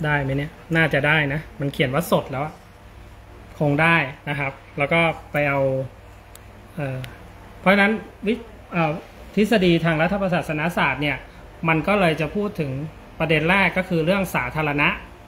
ได้ไหมเนี่ยน่าจะได้นะมันเขียนว่าสดแล้วคงได้นะครับแล้วก็ไปเอาเพราะฉะนั้นทฤษฎีทางรัฐประศาสนศาสตร์เนี่ยมันก็เลยจะพูดถึงประเด็นแรกก็คือเรื่องสาธารณะ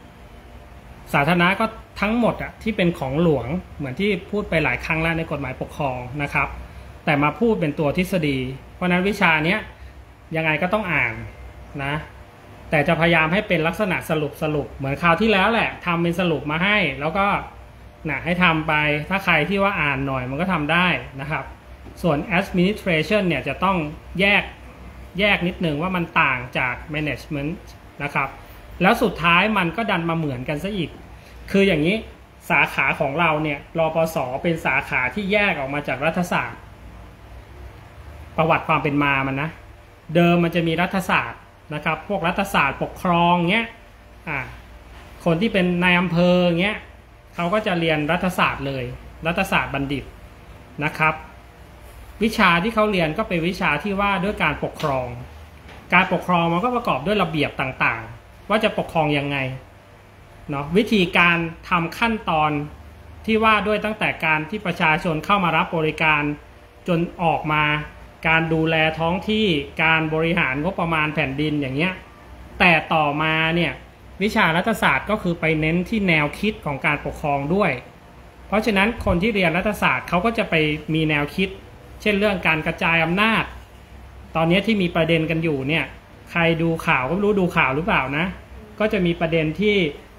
ก็ทั้งหมดที่เป็นของหลวงเหมือนที่พูดไปหลายครั้งแล้วในกฎหมายปกครองนะครับแต่มาพูดเป็นตัวทฤษฎีเพราะนั้นวิชาเนี้ยยังไงก็ต้องอ่านนะแต่จะพยายามให้เป็นลักษณะสรุปเหมือนคราวที่แล้วแหละทำเป็นสรุปมาให้แล้วก็ให้ทำไปถ้าใครที่ว่าอ่านหน่อยมันก็ทำได้นะครับส่วน administration เนี่ยจะต้องแยกนิดนึงว่ามันต่างจาก management นะครับแล้วสุดท้ายมันก็ดันมาเหมือนกันซะอีกคืออย่างนี้สาขาของเราเนี่ยรปศ.เป็นสาขาที่แยกออกมาจากรัฐศาสตร์ประวัติความเป็นมามันนะเดิมมันจะมีรัฐศาสตร์นะครับพวกรัฐศาสตร์ปกครองเงี้ยคนที่เป็นนายอำเภอเงี้ยเขาก็จะเรียนรัฐศาสตร์เลยรัฐศาสตร์บัณฑิตนะครับวิชาที่เขาเรียนก็เป็นวิชาที่ว่าด้วยการปกครองมันก็ประกอบด้วยระเบียบต่างๆว่าจะปกครองยังไงเนาะวิธีการทำขั้นตอนที่ว่าด้วยตั้งแต่การที่ประชาชนเข้ามารับบริการจนออกมาการดูแลท้องที่การบริหารงบประมาณแผ่นดินอย่างเงี้ยแต่ต่อมาเนี่ยวิชารัฐศาสตร์ก็คือไปเน้นที่แนวคิดของการปกครองด้วยเพราะฉะนั้นคนที่เรียนรัฐศาสตร์เขาก็จะไปมีแนวคิดเช่นเรื่องการกระจายอำนาจตอนนี้ที่มีประเด็นกันอยู่เนี่ยใครดูข่าวก็ไม่รู้ดูข่าวหรือเปล่านะก็จะมีประเด็นที่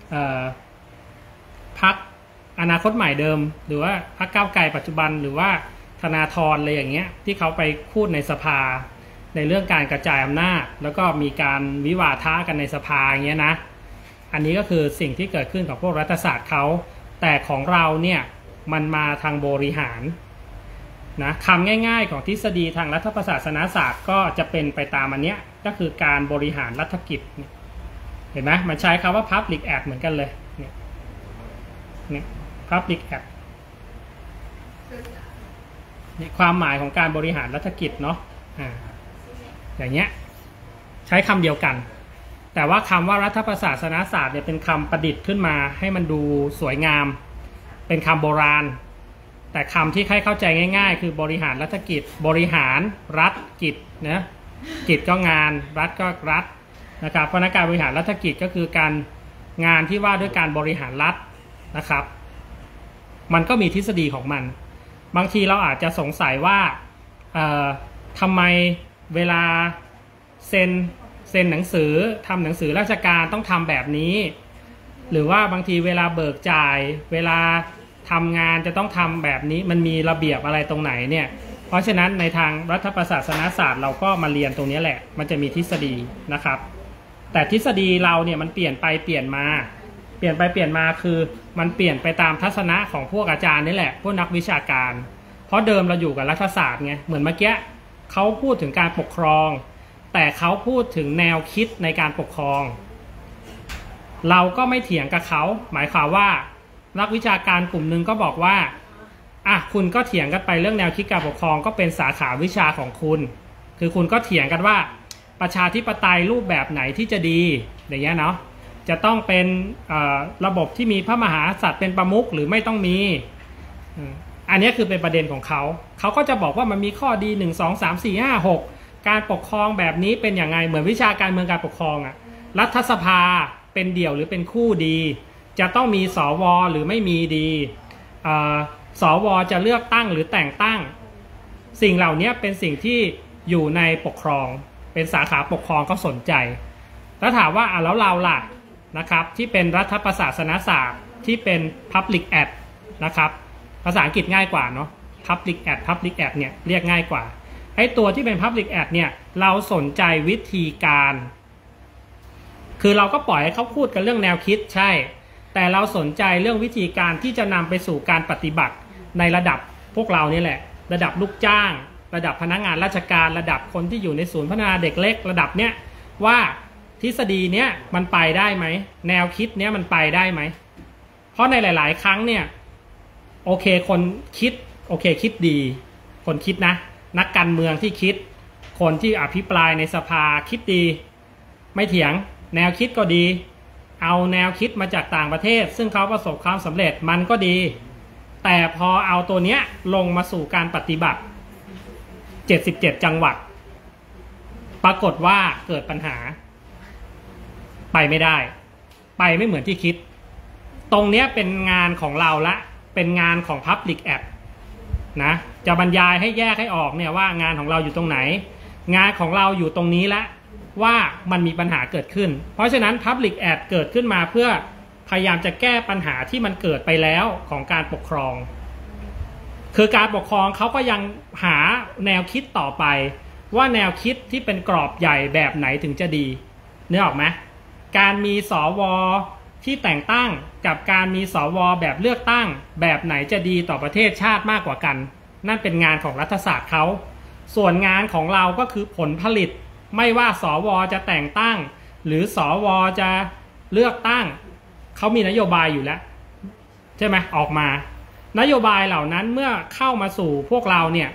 พรรคอนาคตใหม่เดิมหรือว่าพรรคก้าวไกลปัจจุบันหรือว่าธนาธรอะไรอย่างเงี้ยที่เขาไปพูดในสภาในเรื่องการกระจายอำนาจแล้วก็มีการวิวาทะกันในสภาอย่างเงี้ยนะอันนี้ก็คือสิ่งที่เกิดขึ้นกับพวกรัฐศาสตร์เขาแต่ของเราเนี่ยมันมาทางบริหารนะคำง่ายๆของทฤษฎีทางรัฐประศาสนศาสตร์ก็จะเป็นไปตามอันเนี้ยก็คือการบริหารรัฐกิจเห็นไหมมันใช้คำว่า public act เหมือนกันเลยเนี่ย public act นี่ความหมายของการบริหารรัฐกิจเนาะอย่างเงี้ยใช้คำเดียวกันแต่ว่าคำว่ารัฐประศาสนศาสตร์เนี่ยเป็นคำประดิษฐ์ขึ้นมาให้มันดูสวยงามเป็นคำโบราณแต่คำที่ใครเข้าใจง่ายๆคือบริหารรัฐกิจบริหารรัฐกิจนะกิจก็งานรัฐก็รัฐนะครับเพราะการบริหารรัฐกิจก็คือการงานที่ว่าด้วยการบริหารรัฐนะครับมันก็มีทฤษฎีของมันบางทีเราอาจจะสงสัยว่าทำไมเวลาเซ็นหนังสือทำหนังสือราชการต้องทำแบบนี้หรือว่าบางทีเวลาเบิกจ่ายเวลาทำงานจะต้องทำแบบนี้มันมีระเบียบอะไรตรงไหนเนี่ยเพราะฉะนั้นในทางรัฐประศาสนศาสตร์เราก็มาเรียนตรงนี้แหละมันจะมีทฤษฎีนะครับแต่ทฤษฎีเราเนี่ยมันเปลี่ยนไปเปลี่ยนมาคือมันเปลี่ยนไปตามทัศนะของพวกอาจารย์นี่แหละพวกนักวิชาการเพราะเดิมเราอยู่กับรัฐศาสตร์ไงเหมือนเมื่อกี้เขาพูดถึงการปกครองแต่เขาพูดถึงแนวคิดในการปกครองเราก็ไม่เถียงกับเขาหมายความว่านักวิชาการกลุ่มหนึ่งก็บอกว่าคุณก็เถียงกันไปเรื่องแนวคิดการปกครองก็เป็นสาขาวิชาของคุณคือคุณก็เถียงกันว่าประชาธิปไตยรูปแบบไหนที่จะดีอย่างเงี้ยเนาะจะต้องเป็นระบบที่มีพระมหากษัตริย์เป็นประมุขหรือไม่ต้องมีอันนี้คือเป็นประเด็นของเขาก็จะบอกว่ามันมีข้อดี1 2 3 4 5 6การปกครองแบบนี้เป็นอย่างไงเหมือนวิชาการเมืองการปกครองรัฐสภาเป็นเดี่ยวหรือเป็นคู่ดีจะต้องมีสวหรือไม่มีดีสวจะเลือกตั้งหรือแต่งตั้งสิ่งเหล่านี้เป็นสิ่งที่อยู่ในปกครองเป็นสาขาปกครองก็สนใจแล้วถามว่าแล้วเราล่ะนะครับที่เป็นรัฐประศาสนศาสตร์ที่เป็น public act นะครับภาษาอังกฤษง่ายกว่าเนาะ public act เนี่ยเรียกง่ายกว่าไอ้ตัวที่เป็น public act เนี่ยเราสนใจวิธีการคือเราก็ปล่อยให้เขาพูดกันเรื่องแนวคิดใช่แต่เราสนใจเรื่องวิธีการที่จะนำไปสู่การปฏิบัติในระดับพวกเรานี่แหละระดับลูกจ้างระดับพนักงานราชการระดับคนที่อยู่ในศูนย์พัฒนาเด็กเล็กระดับเนี้ยว่าทฤษฎีเนี้ยมันไปได้ไหมแนวคิดเนี้ยมันไปได้ไหมเพราะในหลายๆครั้งเนี่ยโอเคคนคิดโอเคคิดดีคนคิดนะนักการเมืองที่คิดคนที่อภิปรายในสภาคิดดีไม่เถียงแนวคิดก็ดีเอาแนวคิดมาจากต่างประเทศซึ่งเขาประสบความสำเร็จมันก็ดีแต่พอเอาตัวเนี้ยลงมาสู่การปฏิบัติ77จังหวัดปรากฏว่าเกิดปัญหาไปไม่ได้ไปไม่เหมือนที่คิดตรงเนี้ยเป็นงานของเราละเป็นงานของ Public Ad นะจะบรรยายให้แยกให้ออกเนี่ยว่างานของเราอยู่ตรงไหนงานของเราอยู่ตรงนี้ละว่ามันมีปัญหาเกิดขึ้นเพราะฉะนั้น Public Ad เกิดขึ้นมาเพื่อพยายามจะแก้ปัญหาที่มันเกิดไปแล้วของการปกครองคือการปกครองเขาก็ยังหาแนวคิดต่อไปว่าแนวคิดที่เป็นกรอบใหญ่แบบไหนถึงจะดีนึกออกไหมการมีสวที่แต่งตั้งกับการมีสวแบบเลือกตั้งแบบไหนจะดีต่อประเทศชาติมากกว่ากันนั่นเป็นงานของรัฐศาสตร์เขาส่วนงานของเราก็คือผลผลิตไม่ว่าสวจะแต่งตั้งหรือสวจะเลือกตั้งเขามีนโยบายอยู่แล้วใช่ไหมออกมานโยบายเหล่านั้นเมื่อเข้ามาสู่พวกเราเนี่ย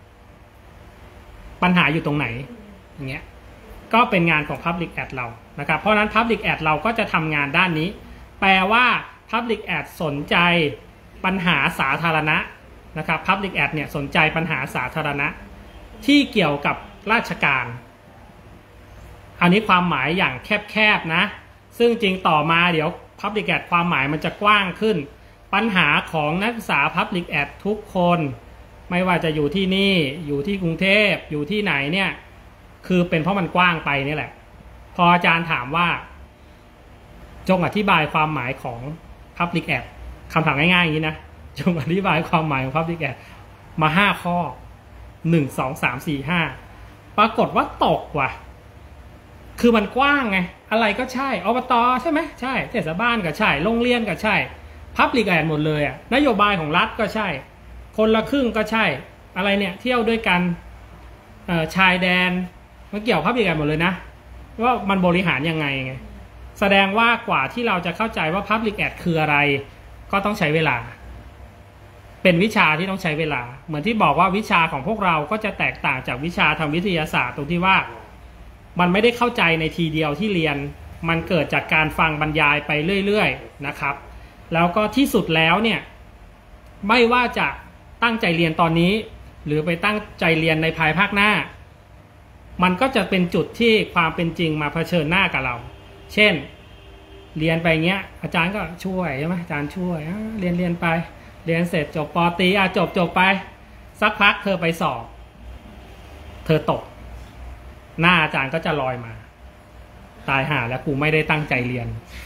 ปัญหาอยู่ตรงไหนอย่างเงี้ยก็เป็นงานของ Public Ad เรานะครับเพราะนั้น Public Ad เราก็จะทำงานด้านนี้แปลว่า Public Ad สนใจปัญหาสาธารณะนะครับ Public Ad เนี่ยสนใจปัญหาสาธารณะที่เกี่ยวกับราชการอันนี้ความหมายอย่างแคบๆนะซึ่งจริงต่อมาเดี๋ยว Public Ad ความหมายมันจะกว้างขึ้นปัญหาของนักศึกษา Public Ad ทุกคนไม่ว่าจะอยู่ที่นี่อยู่ที่กรุงเทพอยู่ที่ไหนเนี่ยคือเป็นเพราะมันกว้างไปนี่แหละพออาจารย์ถามว่าจงอธิบายความหมายของ Public Ad คำถามง่ายๆอย่างนี้นะจงอธิบายความหมายของ Public Ad มา5ข้อ1 2 3 4 5ปรากฏว่าตกว่ะคือมันกว้างไงอะไรก็ใช่อบต.ใช่ไหมใช่เทศบาลก็ใช่โรงเรียนก็ใช่ Public Ad หมดเลยอ่ะนโยบายของรัฐก็ใช่คนละครึ่งก็ใช่อะไรเนี่ยเที่ยวด้วยกันชายแดนมันเกี่ยว Public Ad หมดเลยนะว่ามันบริหารยังไงแสดงว่ากว่าที่เราจะเข้าใจว่า Public Ad คืออะไรก็ต้องใช้เวลาเป็นวิชาที่ต้องใช้เวลาเหมือนที่บอกว่าวิชาของพวกเราก็จะแตกต่างจากวิชาทางวิทยาศาสตร์ตรงที่ว่ามันไม่ได้เข้าใจในทีเดียวที่เรียนมันเกิดจากการฟังบรรยายไปเรื่อยๆนะครับแล้วก็ที่สุดแล้วเนี่ยไม่ว่าจะตั้งใจเรียนตอนนี้หรือไปตั้งใจเรียนในภายภาคหน้ามันก็จะเป็นจุดที่ความเป็นจริงมาเผชิญหน้ากับเราเช่นเรียนไปเงี้ยอาจารย์ก็ช่วยใช่ไหมอาจารย์ช่วยเรียนไปเรียนเสร็จจบป.ตรีจบไปสักพักเธอไปสอบเธอตกหน้าอาจารย์ก็จะลอยมาตายห่าแล้วกูไม่ได้ตั้งใจเรียน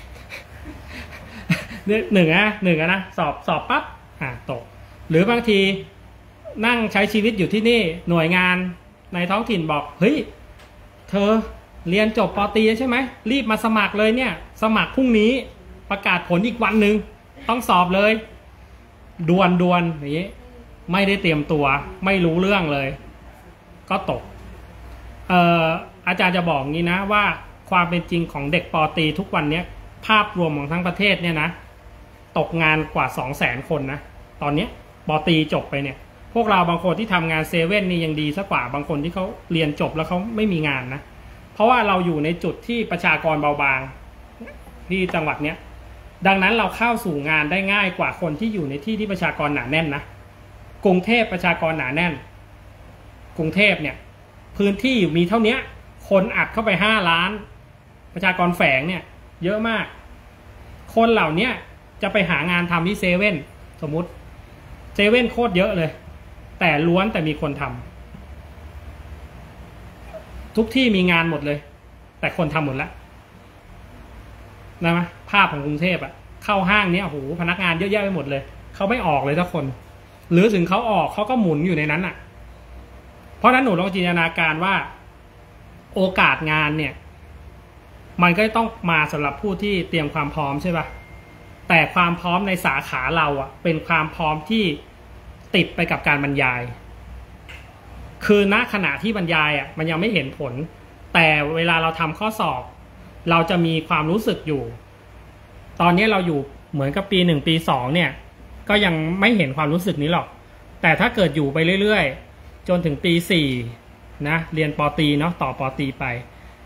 หนึ่งนะสอบปั๊บตกหรือบางทีนั่งใช้ชีวิตอยู่ที่นี่หน่วยงานในท้องถิ่นบอกเฮ้ยเธอเรียนจบป.ตรีใช่ไหมรีบมาสมัครเลยเนี่ยสมัครพรุ่งนี้ประกาศผลอีกวันหนึ่งต้องสอบเลยด่วนอย่างนี้ไม่ได้เตรียมตัวไม่รู้เรื่องเลยก็ตกอาจารย์จะบอกงี้นะว่าความเป็นจริงของเด็กป.ตรีทุกวันนี้ภาพรวมของทั้งประเทศเนี่ยนะตกงานกว่า 200,000 คนนะตอนนี้ป.ตรีจบไปเนี่ยพวกเราบางคนที่ทำงานเซเว่นนี่ยังดีซะกว่าบางคนที่เขาเรียนจบแล้วเขาไม่มีงานนะเพราะว่าเราอยู่ในจุดที่ประชากรเบาบางที่จังหวัดเนี้ยดังนั้นเราเข้าสู่งานได้ง่ายกว่าคนที่อยู่ในที่ที่ประชากรหนาแน่นนะกรุงเทพประชากรหนาแน่นกรุงเทพเนี่ยพื้นที่มีเท่านี้คนอัดเข้าไป5 ล้านประชากรแฝงเนี่ยเยอะมากคนเหล่านี้จะไปหางานทำที่เซเว่นสมมุติเซเว่นโคตรเยอะเลยแต่ล้วนแต่มีคนทำทุกที่มีงานหมดเลยแต่คนทำหมดแล้วนะมั้ยภาพของกรุงเทพเข้าห้างเนี้ยโอ้โหพนักงานเยอะแยะไปหมดเลยเขาไม่ออกเลยทุกคนหรือถึงเขาออกเขาก็หมุนอยู่ในนั้นเพราะนั้นหนูลองจินตนาการว่าโอกาสงานเนี่ยมันก็ต้องมาสำหรับผู้ที่เตรียมความพร้อมใช่ป่ะแต่ความพร้อมในสาขาเราเป็นความพร้อมที่ติดไปกับการบรรยายคือณขณะที่บรรยายมันยังไม่เห็นผลแต่เวลาเราทำข้อสอบเราจะมีความรู้สึกอยู่ตอนนี้เราอยู่เหมือนกับปี1ปี2เนี่ยก็ยังไม่เห็นความรู้สึกนี้หรอกแต่ถ้าเกิดอยู่ไปเรื่อยๆจนถึงปี4นะเรียนป.ตรีเนาะต่อป.ตรีไป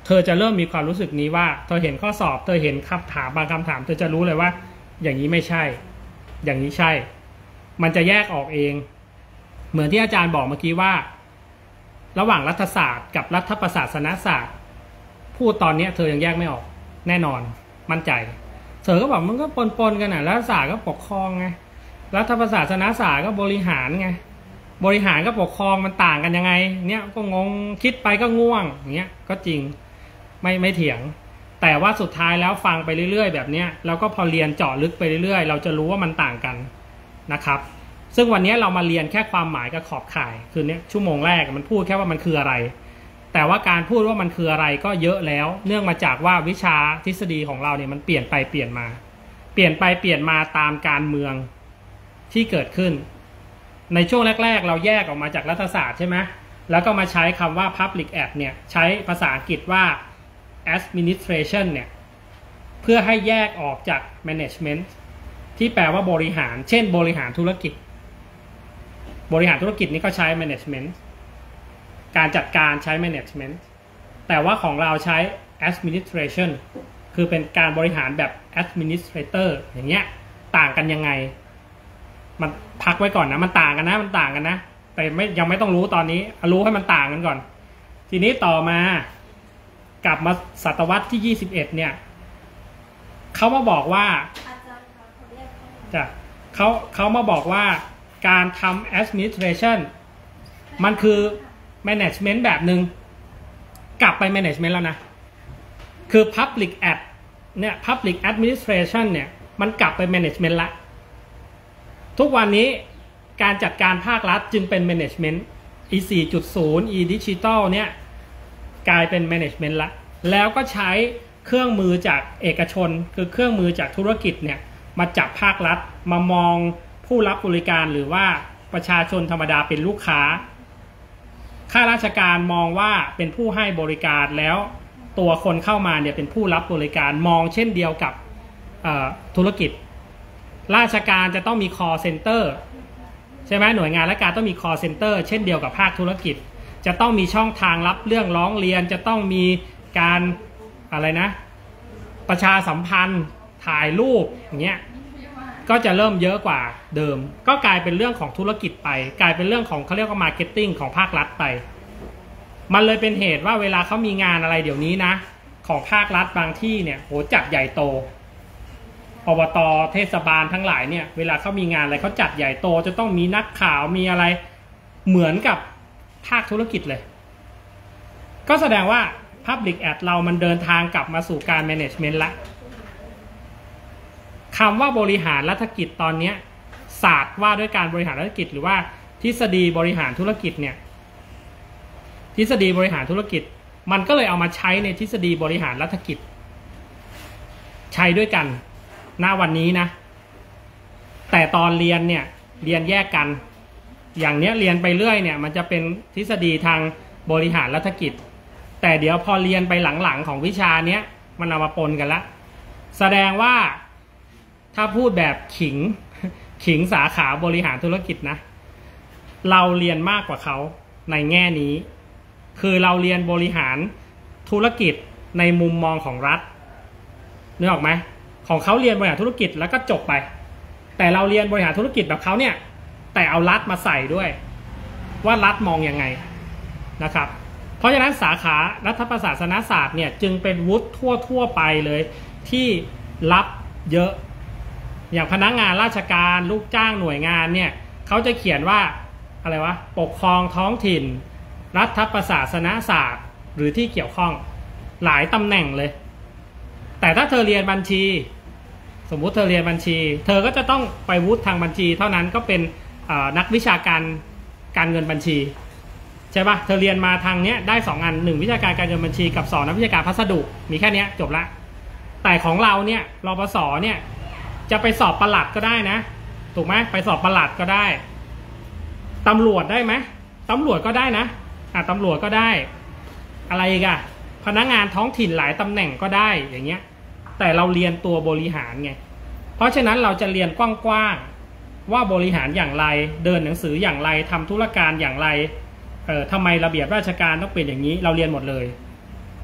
เธอจะเริ่มมีความรู้สึกนี้ว่าเธอเห็นข้อสอบเธอเห็นคำถามบางคำถามเธอจะรู้เลยว่าอย่างนี้ไม่ใช่อย่างนี้ใช่มันจะแยกออกเองเหมือนที่อาจารย์บอกเมื่อกี้ว่าระหว่างรัฐศาสตร์กับรัฐประศาสนศาสตร์พูดตอนนี้เธอยังแยกไม่ออกแน่นอนมั่นใจเธอก็บอกมันก็ปนกันน่ะรัฐศาสตร์ก็ปกครองไงรัฐประศาสนศาสตร์ก็บริหารไงบริหารกับปกครองมันต่างกันยังไงเนี่ยก็งงคิดไปก็ง่วงอย่างเงี้ยก็จริงไม่เถียงแต่ว่าสุดท้ายแล้วฟังไปเรื่อยๆแบบเนี้ยแล้วก็พอเรียนเจาะลึกไปเรื่อยๆเราจะรู้ว่ามันต่างกันนะครับซึ่งวันนี้เรามาเรียนแค่ความหมายกับขอบข่ายคือเนี้ยชั่วโมงแรกมันพูดแค่ว่ามันคืออะไรแต่ว่าการพูดว่ามันคืออะไรก็เยอะแล้วเนื่องมาจากว่าวิชาทฤษฎีของเราเนี่ยมันเปลี่ยนไปเปลี่ยนมาเปลี่ยนไปเปลี่ยนมาตามการเมืองที่เกิดขึ้นในช่วงแรกๆเราแยกออกมาจากรัฐศาสตร์ใช่ไหมแล้วก็มาใช้คำว่า public ad เนี่ยใช้ภาษาอังกฤษว่า administration เนี่ยเพื่อให้แยกออกจาก management ที่แปลว่าบริหารเช่นบริหารธุรกิจนี่ก็ใช้ management การจัดการใช้ management แต่ว่าของเราใช้ administration คือเป็นการบริหารแบบ administrator อย่างเงี้ยต่างกันยังไงมันพักไว้ก่อนนะมันต่างกันนะแต่ยังไม่ต้องรู้ตอนนี้รู้ให้มันต่างกันก่อนทีนี้ต่อมากลับมาศตวรรษที่21เนี่ยเขามาบอกว่าเขามาบอกว่าการทำ administration มันคือ management แบบหนึ่งกลับไป management แล้วนะคือ public ad เนี่ย public administration เนี่ยมันกลับไป management ละทุกวันนี้การจัดการภาครัฐจึงเป็น management e 4.0 e digital เนี่ยกลายเป็น management ละแล้วก็ใช้เครื่องมือจากเอกชนคือเครื่องมือจากธุรกิจเนี่ยมาจับภาครัฐมามองผู้รับบริการหรือว่าประชาชนธรรมดาเป็นลูกค้าข้าราชการมองว่าเป็นผู้ให้บริการแล้วตัวคนเข้ามาเนี่ยเป็นผู้รับบริการมองเช่นเดียวกับธุรกิจราชการจะต้องมี call center ใช่ไหมหน่วยงานราชการต้องมี call center เช่นเดียวกับภาคธุรกิจจะต้องมีช่องทางรับเรื่องร้องเรียนจะต้องมีการอะไรนะประชาสัมพันธ์ถ่ายรูปอย่างเงี้ยก็จะเริ่มเยอะกว่าเดิมก็กลายเป็นเรื่องของธุรกิจไปกลายเป็นเรื่องของเขาเรียกว่ามาร์เก็ตติ้งของภาครัฐไปมันเลยเป็นเหตุว่าเวลาเขามีงานอะไรเดี๋ยวนี้นะของภาครัฐบางที่เนี่ยโหจัดใหญ่โตอบต.เทศบาลทั้งหลายเนี่ยเวลาเขามีงานอะไรเขาจัดใหญ่โตจะต้องมีนักข่าวมีอะไรเหมือนกับภาคธุรกิจเลยก็แสดงว่า Public Ad เรามันเดินทางกลับมาสู่การ Management ละคำว่าบริหารรัฐกิจตอนนี้ศาสตร์ว่าด้วยการบริหารรัฐกิจหรือว่าทฤษฎีบริหารธุรกิจเนี่ยทฤษฎีบริหารธุรกิจมันก็เลยเอามาใช้ในทฤษฎีบริหารรัฐกิจใช้ด้วยกันณวันนี้นะแต่ตอนเรียนเนี่ยเรียนแยกกันอย่างเนี้ยเรียนไปเรื่อยเนี่ยมันจะเป็นทฤษฎีทางบริหารรัฐกิจแต่เดี๋ยวพอเรียนไปหลังๆของวิชาเนี้ยมันเอามาปนกันละแสดงว่าถ้าพูดแบบขิงสาขาบริหารธุรกิจนะเราเรียนมากกว่าเขาในแง่นี้คือเราเรียนบริหารธุรกิจในมุมมองของรัฐนึกออกไหมของเขาเรียนบริหารธุรกิจแล้วก็จบไปแต่เราเรียนบริหารธุรกิจแบบเขาเนี่ยแต่เอารัฐมาใส่ด้วยว่ารัฐมองยังไงนะครับเพราะฉะนั้นสาขารัฐประศาสนศาสตร์เนี่ยจึงเป็นวุฒิทั่วไปเลยที่รับเยอะอย่างพนักงานราชการลูกจ้างหน่วยงานเนี่ยเขาจะเขียนว่าอะไรวะปกครองท้องถิ่นรัฐประศาสนศาสตร์หรือที่เกี่ยวข้องหลายตำแหน่งเลยแต่ถ้าเธอเรียนบัญชีสมมุติเธอเรียนบัญชีเธอก็จะต้องไปวุฒิทางบัญชีเท่านั้นก็เป็นนักวิชาการเงินบัญชีใช่ปะเธอเรียนมาทางเนี้ยได้2อัน1วิชาการการเงินบัญชีกับ2นักวิชาการพัสดุมีแค่นี้จบละแต่ของเราเนี่ยรปศเนี่ยจะไปสอบปลัดก็ได้นะถูกไหมไปสอบปลัดก็ได้ตำรวจได้ไหมตำรวจก็ได้นะตำรวจก็ได้อะไรอีกอะพนักงานท้องถิ่นหลายตำแหน่งก็ได้อย่างเงี้ยแต่เราเรียนตัวบริหารไงเพราะฉะนั้นเราจะเรียนกว้างๆว่าบริหารอย่างไรเดินหนังสืออย่างไรทำธุรการอย่างไรทำไมระเบียบราชการต้องเป็นอย่างนี้เราเรียนหมดเลย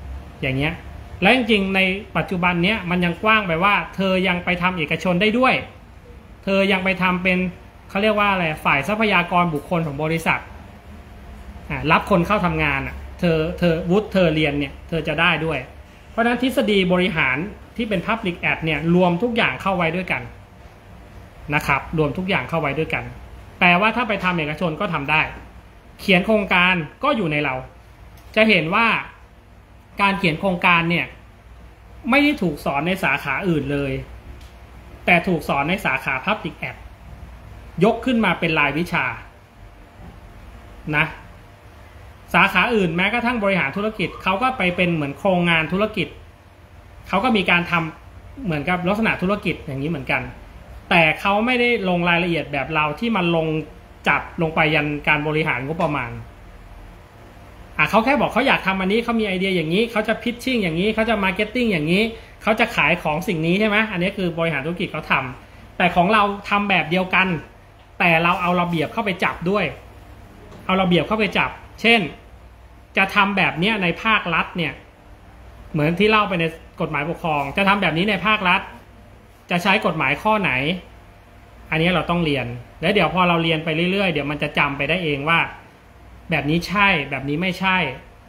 อย่างเงี้ยแล้วจริงๆในปัจจุบันเนี้ยมันยังกว้างไปว่าเธอยังไปทำเอกชนได้ด้วยเธอยังไปทำเป็นเขาเรียกว่าอะไรฝ่ายทรัพยากรบุคคลของบริษัทรับคนเข้าทำงานเธอวุฒิเธอเรียนเนี่ยเธอจะได้ด้วยเพราะฉะนั้นทฤษฎีบริหารที่เป็น Public Ad เนี่ยรวมทุกอย่างเข้าไว้ด้วยกันนะครับรวมทุกอย่างเข้าไว้ด้วยกันแปลว่าถ้าไปทำเอกชนก็ทำได้เขียนโครงการก็อยู่ในเราจะเห็นว่าการเขียนโครงการเนี่ยไม่ได้ถูกสอนในสาขาอื่นเลยแต่ถูกสอนในสาขา Public Ad ยกขึ้นมาเป็นรายวิชานะสาขาอื่นแม้กระทั่งบริหารธุรกิจเขาก็ไปเป็นเหมือนโครงงานธุรกิจเขาก็มีการทำเหมือนกับลักษณะธุรกิจอย่างนี้เหมือนกันแต่เขาไม่ได้ลงรายละเอียดแบบเราที่มันลงจับลงไปยันการบริหารงบประมาณเขาแค่บอกเขาอยากทำอันนี้เขามีไอเดียอย่างนี้เขาจะพิชชิ่งอย่างนี้เขาจะมาร์เก็ตติ้งอย่างนี้เขาจะขายของสิ่งนี้ใช่ไหมอันนี้คือบริหารธุรกิจเขาทำแต่ของเราทำแบบเดียวกันแต่เราเอาระเบียบเข้าไปจับด้วยเอาระเบียบเข้าไปจับเช่นจะทำแบบนี้ในภาครัฐเนี่ยเหมือนที่เล่าไปในกฎหมายปกครองจะทำแบบนี้ในภาครัฐจะใช้กฎหมายข้อไหนอันนี้เราต้องเรียนแล้วเดี๋ยวพอเราเรียนไปเรื่อยๆเดี๋ยวมันจะจำไปได้เองว่าแบบนี้ใช่แบบนี้ไม่ใช่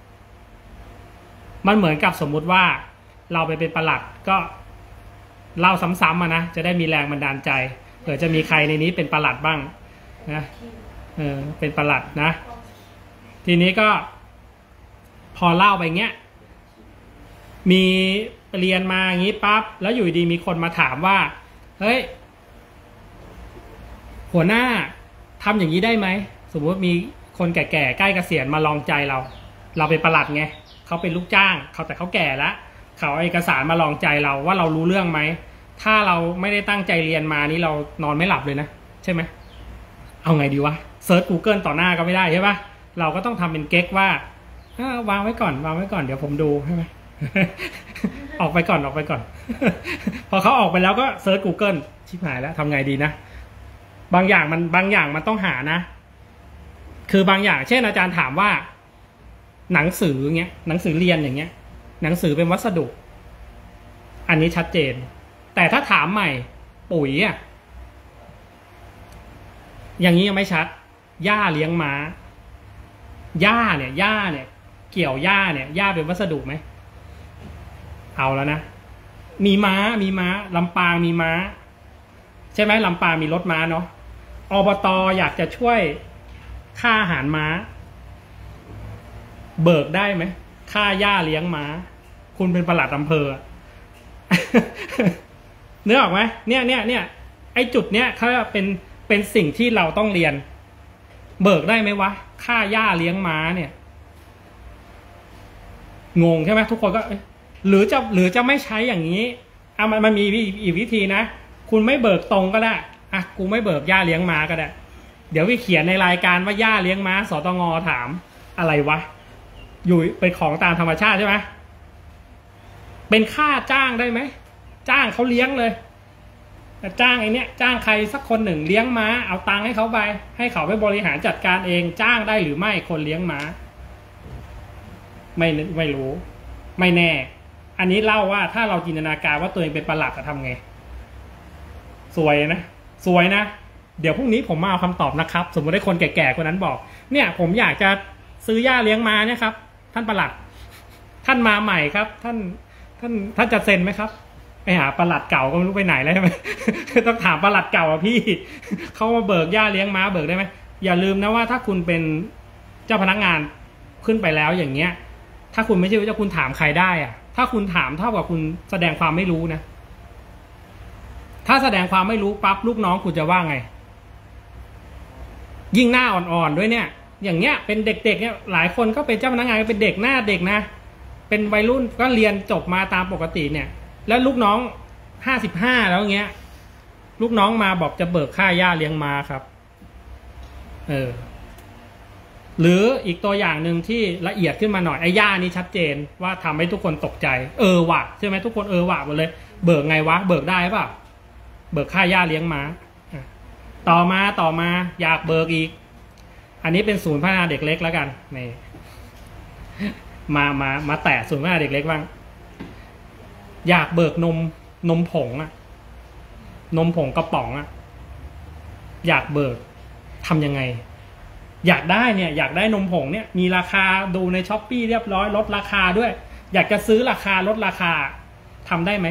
มันเหมือนกับสมมุติว่าเราไปเป็นปลัดก็เล่าซ้ำๆนะจะได้มีแรงบันดาลใจเผื่อจะมีใครในนี้เป็นปลัดบ้างนะเป็นปลัดนะทีนี้ก็พอเล่าไปเงี้ยมีเรียนมาอย่างนี้ปั๊บแล้วอยู่ดีมีคนมาถามว่าเฮ้ยหัวหน้าทำอย่างนี้ได้ไหมสมมติมีคนแก่ๆใกล้เกษียณมาลองใจเราเป็นปลัดไงเขาเป็นลูกจ้างแต่เขาแก่แล้วเขาเอาเอกสารมาลองใจเราว่าเรารู้เรื่องไหมถ้าเราไม่ได้ตั้งใจเรียนมานี่เรานอนไม่หลับเลยนะใช่ไหมเอาไงดีวะเซิร์ช Google ต่อหน้าก็ไม่ได้ใช่ปะเราก็ต้องทำเป็นเก๊กว่าวางไว้ก่อนเดี๋ยวผมดูใช่ไหม ออกไปก่อน พอเขาออกไปแล้วก็เซิร์ช Google ชิบหายแล้วทำไงดีนะบางอย่างมันต้องหานะคือบางอย่างเช่นอาจารย์ถามว่าหนังสือเงี้ยหนังสือเรียนอย่างเงี้ยหนังสือเป็นวัสดุอันนี้ชัดเจนแต่ถ้าถามใหม่ปุ๋ยอย่างนี้ยังไม่ชัดหญ้าเลี้ยงม้าหญ้าเนี่ยเกี่ยวหญ้าเนี่ยหญ้าเป็นวัสดุไหมเอาแล้วนะมีม้าลำปางมีม้าใช่ไหมลำปางมีรถม้าเนาะอบต.อยากจะช่วยค่าอาหารม้าเบิกได้ไหมค่าหญ้าเลี้ยงม้าคุณเป็นปลัดอำเภอ เนื้อออกไหมเนี่ยไอ้จุดเนี้ยเขาเป็นสิ่งที่เราต้องเรียนเบิกได้ไหมวะค่าหญ้าเลี้ยงม้าเนี่ยงงใช่ไหมทุกคนก็หรือจะไม่ใช้อย่างนี้มันมีอีกวิธีนะคุณไม่เบิกตรงก็ได้กูไม่เบิกหญ้าเลี้ยงม้าก็ได้เดี๋ยวไปเขียนในรายการว่าหญ้าเลี้ยงม้าสตง.ถามอะไรวะอยู่เป็นของตามธรรมชาติใช่ไหมเป็นค่าจ้างได้ไหมจ้างเขาเลี้ยงเลยจ้างไอ้นี่จ้างใครสักคนหนึ่งเลี้ยงม้าเอาตังค์ให้เขาไปให้เขาไปบริหารจัดการเองจ้างได้หรือไม่คนเลี้ยงม้าไม่รู้ไม่แน่อันนี้เล่าว่าถ้าเราจินตนาการว่าตัวเองเป็นปลัดจะทำไงสวยนะเดี๋ยวพรุ่งนี้ผมมาเอาคำตอบนะครับสมมติได้คนแก่ๆคนนั้นบอกเนี่ยผมอยากจะซื้อหญ้าเลี้ยงม้าเนี่ยครับท่านปลัดท่านมาใหม่ครับท่านจะเซ็นไหมครับไปหาปลัดเก่าก็ไม่รู้ไปไหนแล้วใช่ไหม ต้องถามปลัดเก่าพี่เขามาเบิกหญ้าเลี้ยงม้าเบิกได้ไหมอย่าลืมนะว่าถ้าคุณเป็นเจ้าพนักงานขึ้นไปแล้วอย่างเงี้ยถ้าคุณไม่ใช่ว่าคุณถามใครได้ถ้าคุณถามเท่ากับคุณแสดงความไม่รู้นะถ้าแสดงความไม่รู้ปั๊บลูกน้องคุณจะว่าไงยิ่งหน้าอ่อนๆด้วยเนี่ยอย่างเงี้ยเป็นเด็กๆเนี่ยหลายคนก็เป็นเจ้าพนักงานเป็นเด็กหน้าเด็กนะเป็นวัยรุ่นก็เรียนจบมาตามปกติเนี่ยแล้วลูกน้อง55แล้วเงี้ยลูกน้องมาบอกจะเบิกค่าหญ้าเลี้ยงม้าครับหรืออีกตัวอย่างหนึ่งที่ละเอียดขึ้นมาหน่อยไอ้หญ้านี้ชัดเจนว่าทำให้ทุกคนตกใจว่ะใช่ไหมทุกคนว่ะหมดเลยเบิกไงวะเบิกได้ป่ะเบิกค่าหญ้าเลี้ยงม้าต่อมาอยากเบิกอีกอันนี้เป็นศูนย์พัฒนาเด็กเล็กแล้วกันนี่มาแตะส่วนมากเด็กเล็กบ้างอยากเบิกนมผงอะนมผงกระป๋องอะอยากเบิกทำยังไงอยากได้เนี่ยอยากได้นมผงเนี่ยมีราคาดูในช้อปปี้เรียบร้อยลดราคาด้วยอยากจะซื้อราคาลดราคาทำได้ไหม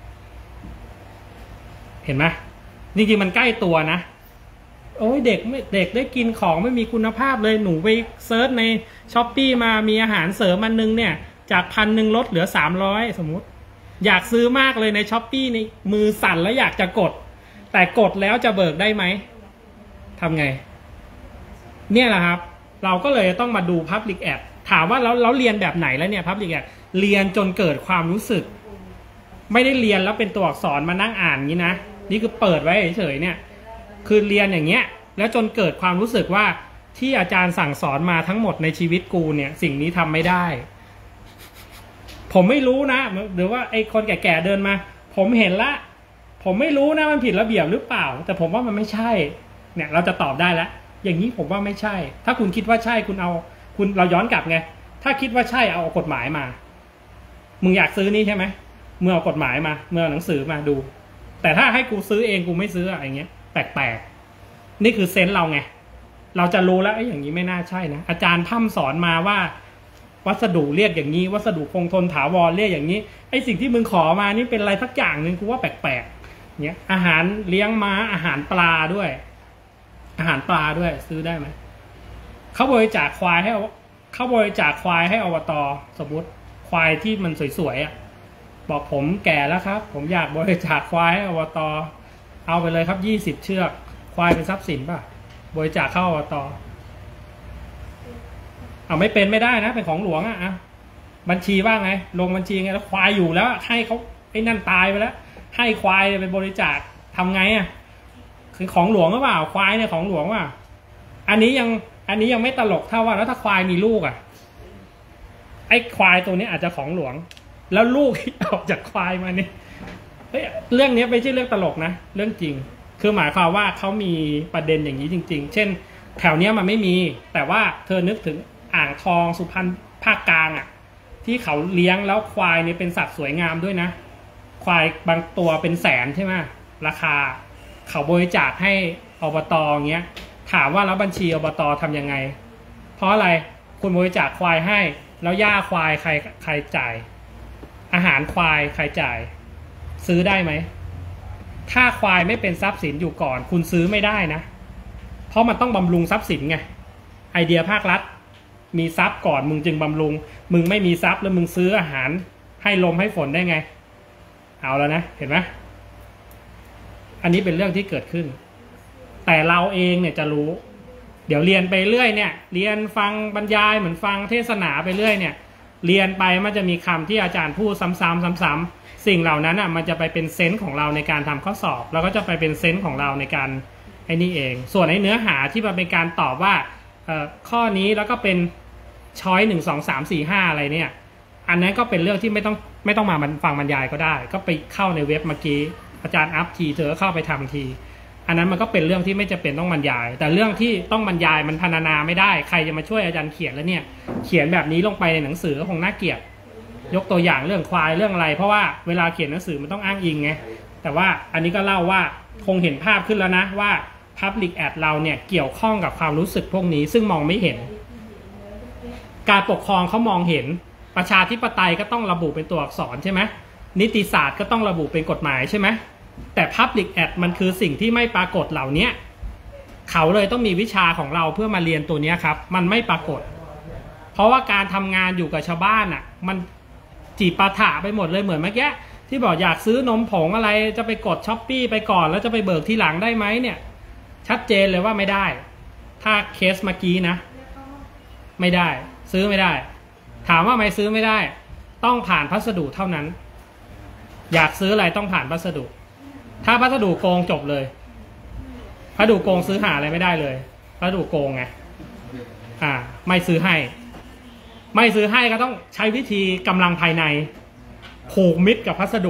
เห็นไหมจริงๆมันใกล้ตัวนะโอ้ยเด็กได้กินของไม่มีคุณภาพเลยหนูไปเซิร์ชในช้อปปี้มามีอาหารเสริมมันนึงเนี่ยจาก1,100ลดเหลือ300สมมุติอยากซื้อมากเลยในช้อปปี้นี่มือสั่นแล้วอยากจะกดแต่กดแล้วจะเบิกได้ไหมทำไงเนี่ยแหละครับเราก็เลยต้องมาดู Public Ad ถามว่าเราเรียนแบบไหนแล้วเนี่ย Public Ad เรียนจนเกิดความรู้สึกไม่ได้เรียนแล้วเป็นตัวอักษรมานั่งอ่านงี้นะนี่คือเปิดไว้เฉยๆเนี่ยคือเรียนอย่างเงี้ยแล้วจนเกิดความรู้สึกว่าที่อาจารย์สั่งสอนมาทั้งหมดในชีวิตกูเนี่ยสิ่งนี้ทำไม่ได้ผมไม่รู้นะหรือว่าไอ้คนแก่ๆเดินมาผมเห็นละผมไม่รู้นะมันผิดระเบียบหรือเปล่าแต่ผมว่ามันไม่ใช่เนี่ยเราจะตอบได้แล้วอย่างนี้ผมว่าไม่ใช่ถ้าคุณคิดว่าใช่คุณเราย้อนกลับไงถ้าคิดว่าใช่เอากฎหมายมามึงอยากซื้อนี่ใช่ไหมเมื่อเอากฎหมายมาเมื่อเอาหนังสือมาดูแต่ถ้าให้กูซื้อเองกูไม่ซื้ออะไรเงี้ยแปลกๆนี่คือเซนส์เราไงเราจะรู้แล้วไอ้อย่างนี้ไม่น่าใช่นะอาจารย์พร่ำสอนมาว่าวัสดุเรียกอย่างนี้วัสดุคงทนถาวรเรียกอย่างนี้ไอ้สิ่งที่มึงขอมานี่เป็นอะไรสักอย่างหนึ่งกูว่าแปลกๆเนี้ยอาหารเลี้ยงม้าอาหารปลาด้วยอาหารปลาด้วยซื้อได้ไหมเขาบริจาคควายให้อบต.สมมติควายที่มันสวยๆอ่ะบอกผมแก่แล้วครับผมอยากบริจาคควายให้อบต.เอาไปเลยครับ20เชือกควายเป็นทรัพย์สินป่ะบริจาคเข้าอบต.เอาไม่เป็นไม่ได้นะเป็นของหลวงอ่ะบัญชีว่าไงลงบัญชีไงแล้วควายอยู่แล้วให้เขาไอ้นั่นตายไปแล้วให้ควายไปบริจาคทำไงอ่ะคือของหลวงหรือเปล่าควายเนี่ยของหลวงว่ะอันนี้ยังไม่ตลกเท่าว่าแล้วถ้าควายมีลูกอ่ะไอ้ควายตัวนี้อาจจะของหลวงแล้วลูกที่ออกจากควายมาเนี่ยเรื่องนี้ไม่ใช่เรื่องตลกนะเรื่องจริงคือหมายความว่าเขามีประเด็นอย่างนี้จริงๆเช่นแถวเนี้ยมันไม่มีแต่ว่าเธอนึกถึงอ่างทองสุพรรณภาคกลางอ่ะที่เขาเลี้ยงแล้วควายเนี่ยเป็นสัตว์สวยงามด้วยนะควายบางตัวเป็นแสนใช่ไหมราคาเขาบริจาคให้อบต.เงี้ยถามว่าแล้วบัญชีอบต.ทำยังไงเพราะอะไรคุณบริจาคควายให้แล้วหญ้าควายใครจ่ายอาหารควายใครจ่ายซื้อได้ไหมถ้าควายไม่เป็นทรัพย์สินอยู่ก่อนคุณซื้อไม่ได้นะเพราะมันต้องบำรุงทรัพย์สินไงไอเดียภาครัฐมีทรัพย์ก่อนมึงจึงบำรุงมึงไม่มีทรัพย์แล้วมึงซื้ออาหารให้ลมให้ฝนได้ไงเอาแล้วนะเห็นไหมอันนี้เป็นเรื่องที่เกิดขึ้นแต่เราเองเนี่ยจะรู้เดี๋ยวเรียนไปเรื่อยเนี่ยเรียนฟังบรรยายเหมือนฟังเทศนาไปเรื่อยเนี่ยเรียนไปมันจะมีคำที่อาจารย์พูดซ้ำๆสิ่งเหล่านั้นอ่ะมันจะไปเป็นเซนส์ของเราในการทำข้อสอบแล้วก็จะไปเป็นเซนส์ของเราในการไอ้นี่เองส่วนไอ้เนื้อหาที่มันเป็นการตอบว่าข้อนี้แล้วก็เป็นช้อย1 2 3 4 5อะไรเนี่ยอันนั้นก็เป็นเรื่องที่ไม่ต้องมาฟังบรรยายก็ได้ก็ไปเข้าในเว็บเมื่อกี้อาจารย์อัพทีเธอเข้าไปทำทีอันนั้นมันก็เป็นเรื่องที่ไม่จำเป็นต้องบรรยายแต่เรื่องที่ต้องบรรยายมันพรรณนาไม่ได้ใครจะมาช่วยอาจารย์เขียนแล้วเนี่ยเขียนแบบนี้ลงไปในหนังสือก็คงน่าเกลียดยกตัวอย่างเรื่องควายเรื่องอะไรเพราะว่าเวลาเขียนหนังสือมันต้องอ้างอิงไงแต่ว่าอันนี้ก็เล่าว่าคงเห็นภาพขึ้นแล้วนะว่า Public Ad เราเนี่ยเกี่ยวข้องกับความรู้สึกพวกนี้ซึ่งมองไม่เห็นการปกครองเขามองเห็นประชาธิปไตยก็ต้องระบุเป็นตัวอักษรใช่ไหมนิติศาสตร์ก็ต้องระบุเป็นกฎหมายใช่ไหมแต่ Public Ad มันคือสิ่งที่ไม่ปรากฏเหล่านี้เขาเลยต้องมีวิชาของเราเพื่อมาเรียนตัวนี้ครับมันไม่ปรากฏเพราะว่าการทำงานอยู่กับชาวบ้านอ่ะมันจีบปาถะไปหมดเลยเหมือนเมื่อกี้ที่บอกอยากซื้อนมผงอะไรจะไปกดช้อปปี้ไปก่อนแล้วจะไปเบิกทีหลังได้ไหมเนี่ยชัดเจนเลยว่าไม่ได้ถ้าเคสเมื่อกี้นะไม่ได้ซื้อไม่ได้ถามว่าไม่ซื้อไม่ได้ต้องผ่านพัสดุเท่านั้นอยากซื้ออะไรต้องผ่านพัสดุถ้าพัสดุโกงจบเลยพัสดุโกงซื้อหาอะไรไม่ได้เลยพัสดุโกงไงไม่ซื้อให้ก็ต้องใช้วิธีกำลังภายในผูกมิตรกับพัสดุ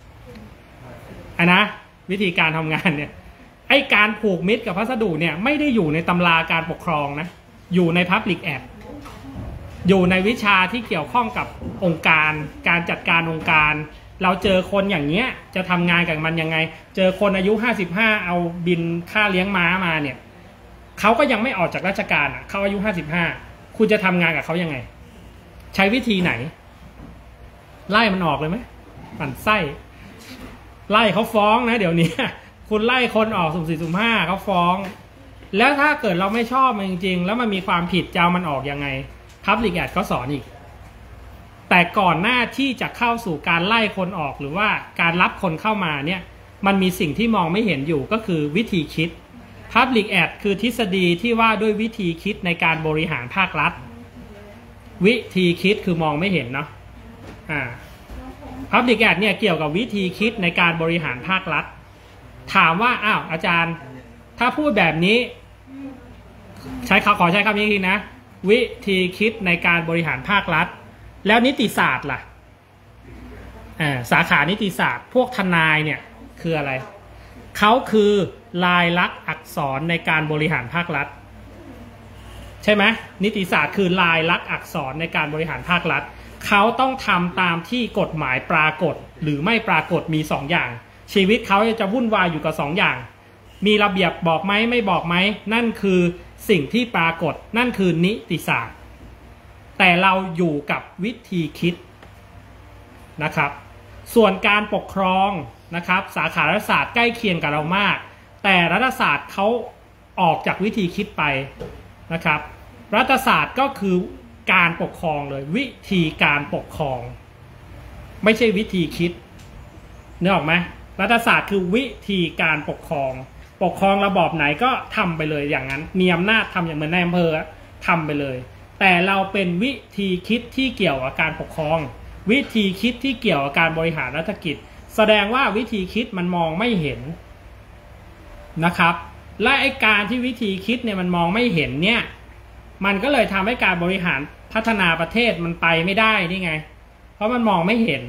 นะวิธีการทำงานเนี่ยไอการผูกมิตรกับพัสดุเนี่ยไม่ได้อยู่ในตำราการปกครองนะอยู่ใน Public Ad อยู่ในวิชาที่เกี่ยวข้องกับองค์การการจัดการองค์การเราเจอคนอย่างเงี้ยจะทำงานกับมันยังไงเจอคนอายุ55เอาบินค่าเลี้ยงม้ามาเนี่ยเขาก็ยังไม่ออกจากราชการอ่ะเขาอายุ55คุณจะทำงานกับเขายังไงใช้วิธีไหนไล่มันออกเลยไหมปั่นไส้ไล่เขาฟ้องนะเดี๋ยวนี้คุณไล่คนออกสุ่ม4สุ่ม5เขาฟ้องแล้วถ้าเกิดเราไม่ชอบมันจริงๆแล้วมันมีความผิดจะเอามันออกยังไง Public Act เขาสอนอีกแต่ก่อนหน้าที่จะเข้าสู่การไล่คนออกหรือว่าการรับคนเข้ามาเนี่ยมันมีสิ่งที่มองไม่เห็นอยู่ก็คือวิธีคิด Public Act คือทฤษฎีที่ว่าด้วยวิธีคิดในการบริหารภาครัฐวิธีคิดคือมองไม่เห็นเนาะPublic Act เนี่ยเกี่ยวกับวิธีคิดในการบริหารภาครัฐถามว่าอ้าวอาจารย์ถ้าพูดแบบนี้ขอใช้คำนี้ทีนะวิธีคิดในการบริหารภาครัฐแล้วนิติศาสตร์ล่ะสาขานิติศาสตร์พวกทนายเนี่ยคืออะไรเขาคือลายลักษณ์อักษรในการบริหารภาครัฐใช่ไหมนิติศาสตร์คือลายลักษณ์อักษรในการบริหารภาครัฐเขาต้องทำตามที่กฎหมายปรากฏหรือไม่ปรากฏมี2 อย่างชีวิตเขาจะวุ่นวายอยู่กับ2 อย่างมีระเบียบบอกไหมไม่บอกไหมนั่นคือสิ่งที่ปรากฏนั่นคือนิติศาสตร์แต่เราอยู่กับวิธีคิดนะครับส่วนการปกครองนะครับสาขารัฐศาสตร์ใกล้เคียงกับเรามากแต่รัฐศาสตร์เขาออกจากวิธีคิดไปนะครับรัฐศาสตร์ก็คือการปกครองเลยวิธีการปกครองไม่ใช่วิธีคิดนึกออกไหมรัฐศาสตร์คือวิธีการปกครองระบอบไหนก็ทำไปเลยอย่างนั้นมีอำนาจทำอย่างเหมือนในอำเภอทำไปเลยแต่เราเป็นวิธีคิดที่เกี่ยวกับการปกครองวิธีคิดที่เกี่ยวกับการบริหารรัฐกิจแสดงว่าวิธีคิดมันมองไม่เห็นนะครับและไอ้การที่วิธีคิดเนี่ยมันมองไม่เห็นเนี่ยมันก็เลยทำให้การบริหารพัฒนาประเทศมันไปไม่ได้นี่ไงเพราะมันมองไม่เห็น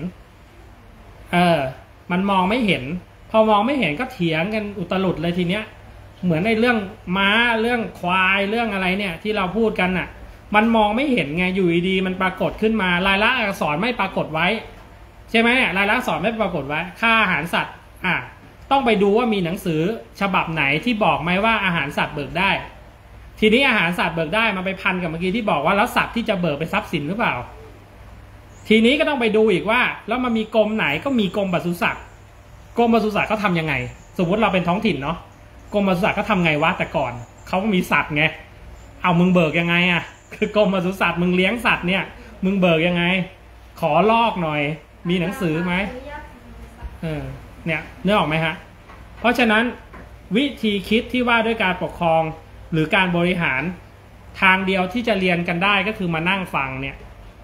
มันมองไม่เห็นพอมองไม่เห็นก็เถียงกันอุตลุดเลยทีเนี้ยเหมือนในเรื่องม้าเรื่องควายเรื่องอะไรเนี่ยที่เราพูดกันน่ะมันมองไม่เห็นไงอยู่ดีๆมันปรากฏขึ้นมาลายลักษณ์อักษรไม่ปรากฏไว้ใช่ไหมลายลักษณ์อักษรไม่ปรากฏไว้ค่าอาหารสัตว์ต้องไปดูว่ามีหนังสือฉบับไหนที่บอกไหมว่าอาหารสัตว์เบิกได้ทีนี้อาหารสัตว์เบิกได้มันไปพันกับเมื่อกี้ที่บอกว่าแล้วสัตว์ที่จะเบิกเป็นทรัพย์สินหรือเปล่าทีนี้ก็ต้องไปดูอีกว่าแล้วมันมีกรมไหนก็มีกรมปศุสัตว์กรมปศุสัตว์เขาทำยังไงสมมติเราเป็นท้องถิ่นเนาะกรมปศุสัตว์เขาทำไงวะแต่ก่อนเขาก็มีสัตว์ไงเอามึงเบิกยังไงคือกรมปศุสัตว์มึงเลี้ยงสัตว์เนี่ยมึงเบิกยังไงขอลอกหน่อยมีหนังสือไหมเนี่ยนึกออกไหมฮะเพราะฉะนั้นวิธีคิดที่ว่าด้วยการปกครองหรือการบริหารทางเดียวที่จะเรียนกันได้ก็คือมานั่งฟังเนี่ย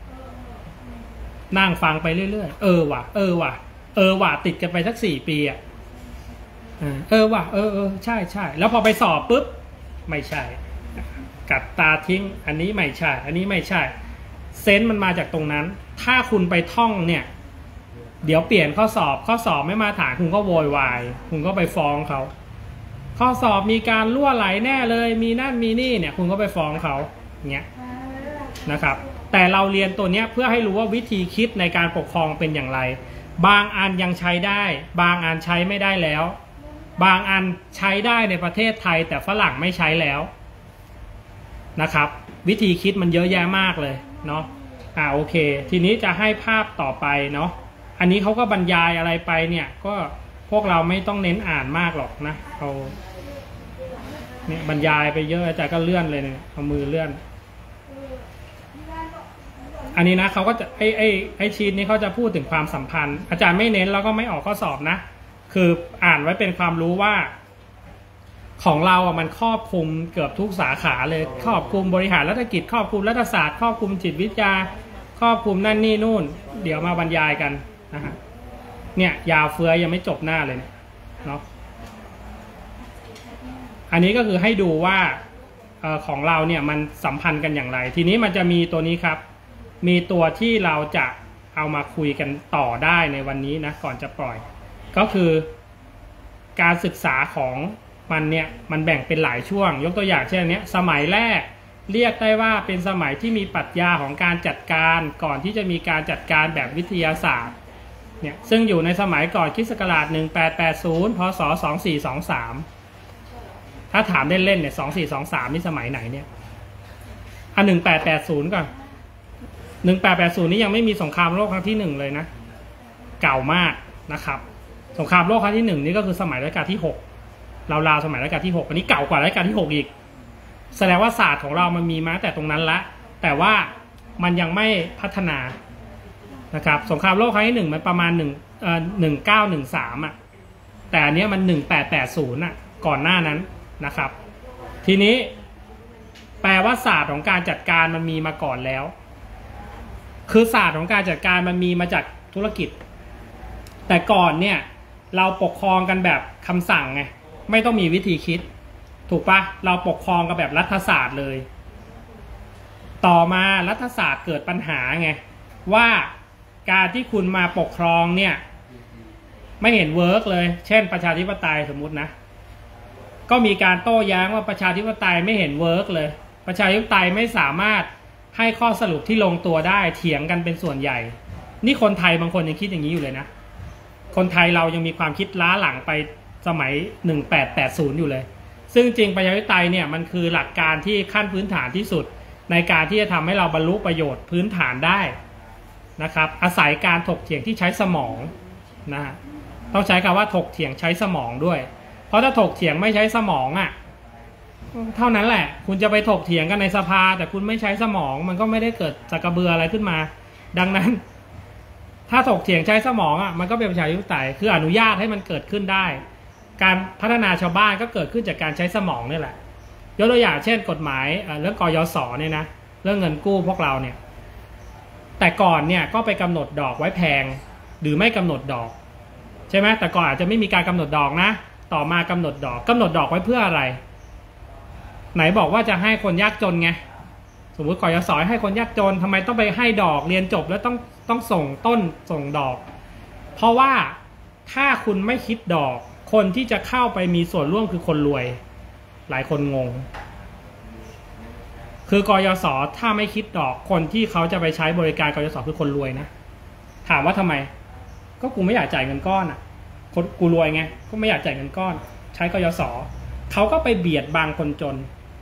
นั่งฟังไปเรื่อยๆว่ะติดกันไปสัก4 ปีว่ะใช่แล้วพอไปสอบปุ๊บไม่ใช่กัดตาทิ้งอันนี้ไม่ใช่อันนี้ไม่ใช่เซนส์มันมาจากตรงนั้นถ้าคุณไปท่องเนี่ยเดี๋ยวเปลี่ยนข้อสอบไม่มาตรฐานคุณก็โวยวายคุณก็ไปฟ้องเขาข้อสอบมีการรั่วไหลแน่เลยมีนั่นมีนี่เนี่ยคุณก็ไปฟ้องเขาเงี้ยนะครับแต่เราเรียนตัวเนี้ยเพื่อให้รู้ว่าวิธีคิดในการปกครองเป็นอย่างไรบางอันยังใช้ได้บางอันใช้ไม่ได้แล้วบางอันใช้ได้ในประเทศไทยแต่ฝรั่งไม่ใช้แล้วนะครับวิธีคิดมันเยอะแยะมากเลยเนาะโอเคทีนี้จะให้ภาพต่อไปเนาะอันนี้เขาก็บรรยายอะไรไปเนี่ยก็พวกเราไม่ต้องเน้นอ่านมากหรอกนะเขาเนี่ยบรรยายไปเยอะอาจารย์ก็เลื่อนเลยเนี่ยเอามือเลื่อนอันนี้นะเขาก็จะไอชีทนี้เขาจะพูดถึงความสัมพันธ์อาจารย์ไม่เน้นแล้วก็ไม่ออกข้อสอบนะคืออ่านไว้เป็นความรู้ว่าของเรามันครอบคลุมเกือบทุกสาขาเลยครอบคลุมบริหารรัฐกิจครอบคลุมรัฐศาสตร์ครอบคลุมจิตวิทยาครอบคลุมนั่นนี่นู่นเดี๋ยวมาบรรยายกันนะฮะเนี่ยยาวเฟื้อยังไม่จบหน้าเลยเนาะอันนี้ก็คือให้ดูว่าของเราเนี่ยมันสัมพันธ์กันอย่างไรทีนี้มันจะมีตัวนี้ครับมีตัวที่เราจะเอามาคุยกันต่อได้ในวันนี้นะก่อนจะปล่อยก็คือการศึกษาของมันเนี่ยมันแบ่งเป็นหลายช่วงยกตัวอย่างเช่นนี้สมัยแรกเรียกได้ว่าเป็นสมัยที่มีปรัชญาของการจัดการก่อนที่จะมีการจัดการแบบวิทยาศาสตร์เนี่ยซึ่งอยู่ในสมัยก่อนคริสต์ศักราช1880 พศ 2423ถ้าถามเล่นๆเนี่ย2423นี่สมัยไหนเนี่ย1880ก่อน1880นี่ยังไม่มีสงครามโลกครั้งที่1เลยนะเก่ามากนะครับสงครามโลกครั้งที่1นี่ก็คือสมัยรัชกาลที่6ราวๆสมัยรัชกาลที่6อันนี้เก่ากว่ารัชกาลที่6อีกแสดงว่าศาสตร์ของเรามันมีมาแต่ตรงนั้นละแต่ว่ามันยังไม่พัฒนานะครับสงครามโลกครั้งที่1มันประมาณ1913อ่ะแต่อันนี้มัน1880อ่ะก่อนหน้านั้นนะครับทีนี้แปลว่าศาสตร์ของการจัดการมันมีมาก่อนแล้วคือศาสตร์ของการจัดการมันมีมาจากธุรกิจแต่ก่อนเนี่ยเราปกครองกันแบบคำสั่งไงไม่ต้องมีวิธีคิดถูกปะเราปกครองกันแบบรัฐศาสตร์เลยต่อมารัฐศาสตร์เกิดปัญหาไงว่าการที่คุณมาปกครองเนี่ยไม่เห็นเวิร์กเลยเช่นประชาธิปไตยสมมุตินะก็มีการโต้แย้งว่าประชาธิปไตยไม่เห็นเวิร์กเลยประชาธิปไตยไม่สามารถให้ข้อสรุปที่ลงตัวได้เถียงกันเป็นส่วนใหญ่นี่คนไทยบางคนยังคิดอย่างนี้อยู่เลยนะคนไทยเรายังมีความคิดล้าหลังไปสมัย1880อยู่เลยซึ่งจริงประชาธิปไตยเนี่ยมันคือหลักการที่ขั้นพื้นฐานที่สุดในการที่จะทำให้เราบรรลุประโยชน์พื้นฐานได้นะครับอาศัยการถกเถียงที่ใช้สมองนะฮะต้องใช้คำว่าถกเถียงใช้สมองด้วยเพราะถ้าถกเถียงไม่ใช้สมองอ่ะเท่านั้นแหละคุณจะไปถกเถียงกันในสภาแต่คุณไม่ใช้สมองมันก็ไม่ได้เกิดสักกระเบืออะไรขึ้นมาดังนั้นถ้าถกเถียงใช้สมองอ่ะมันก็เป็นประชาธิปไตยคืออนุญาตให้มันเกิดขึ้นได้การพัฒนาชาวบ้านก็เกิดขึ้นจากการใช้สมองนี่แหละยกตัวอย่างเช่นกฎหมายเรื่องกยศเนี่ยนะเรื่องเงินกู้พวกเราเนี่ยแต่ก่อนเนี่ยก็ไปกำหนดดอกไว้แพงหรือไม่กำหนดดอกใช่ไหมแต่ก่อนอาจจะไม่มีการกำหนดดอกนะต่อมากำหนดดอกไว้เพื่ออะไรไหนบอกว่าจะให้คนยากจนไงสมมุติกยศให้คนยากจนทำไมต้องไปให้ดอกเรียนจบแล้วต้องส่งต้นส่งดอกเพราะว่าถ้าคุณไม่คิดดอกคนที่จะเข้าไปมีส่วนร่วมคือคนรวยหลายคนงงคือกยศถ้าไม่คิดดอกคนที่เขาจะไปใช้บริการกยศคือคนรวยนะถามว่าทำไมก็กูไม่อยากจ่ายเงินก้อนอ่ะคนกูรวยไงก็ไม่อยากจ่ายเงินก้อนใช้กยศเขาก็ไปเบียดบางคนจน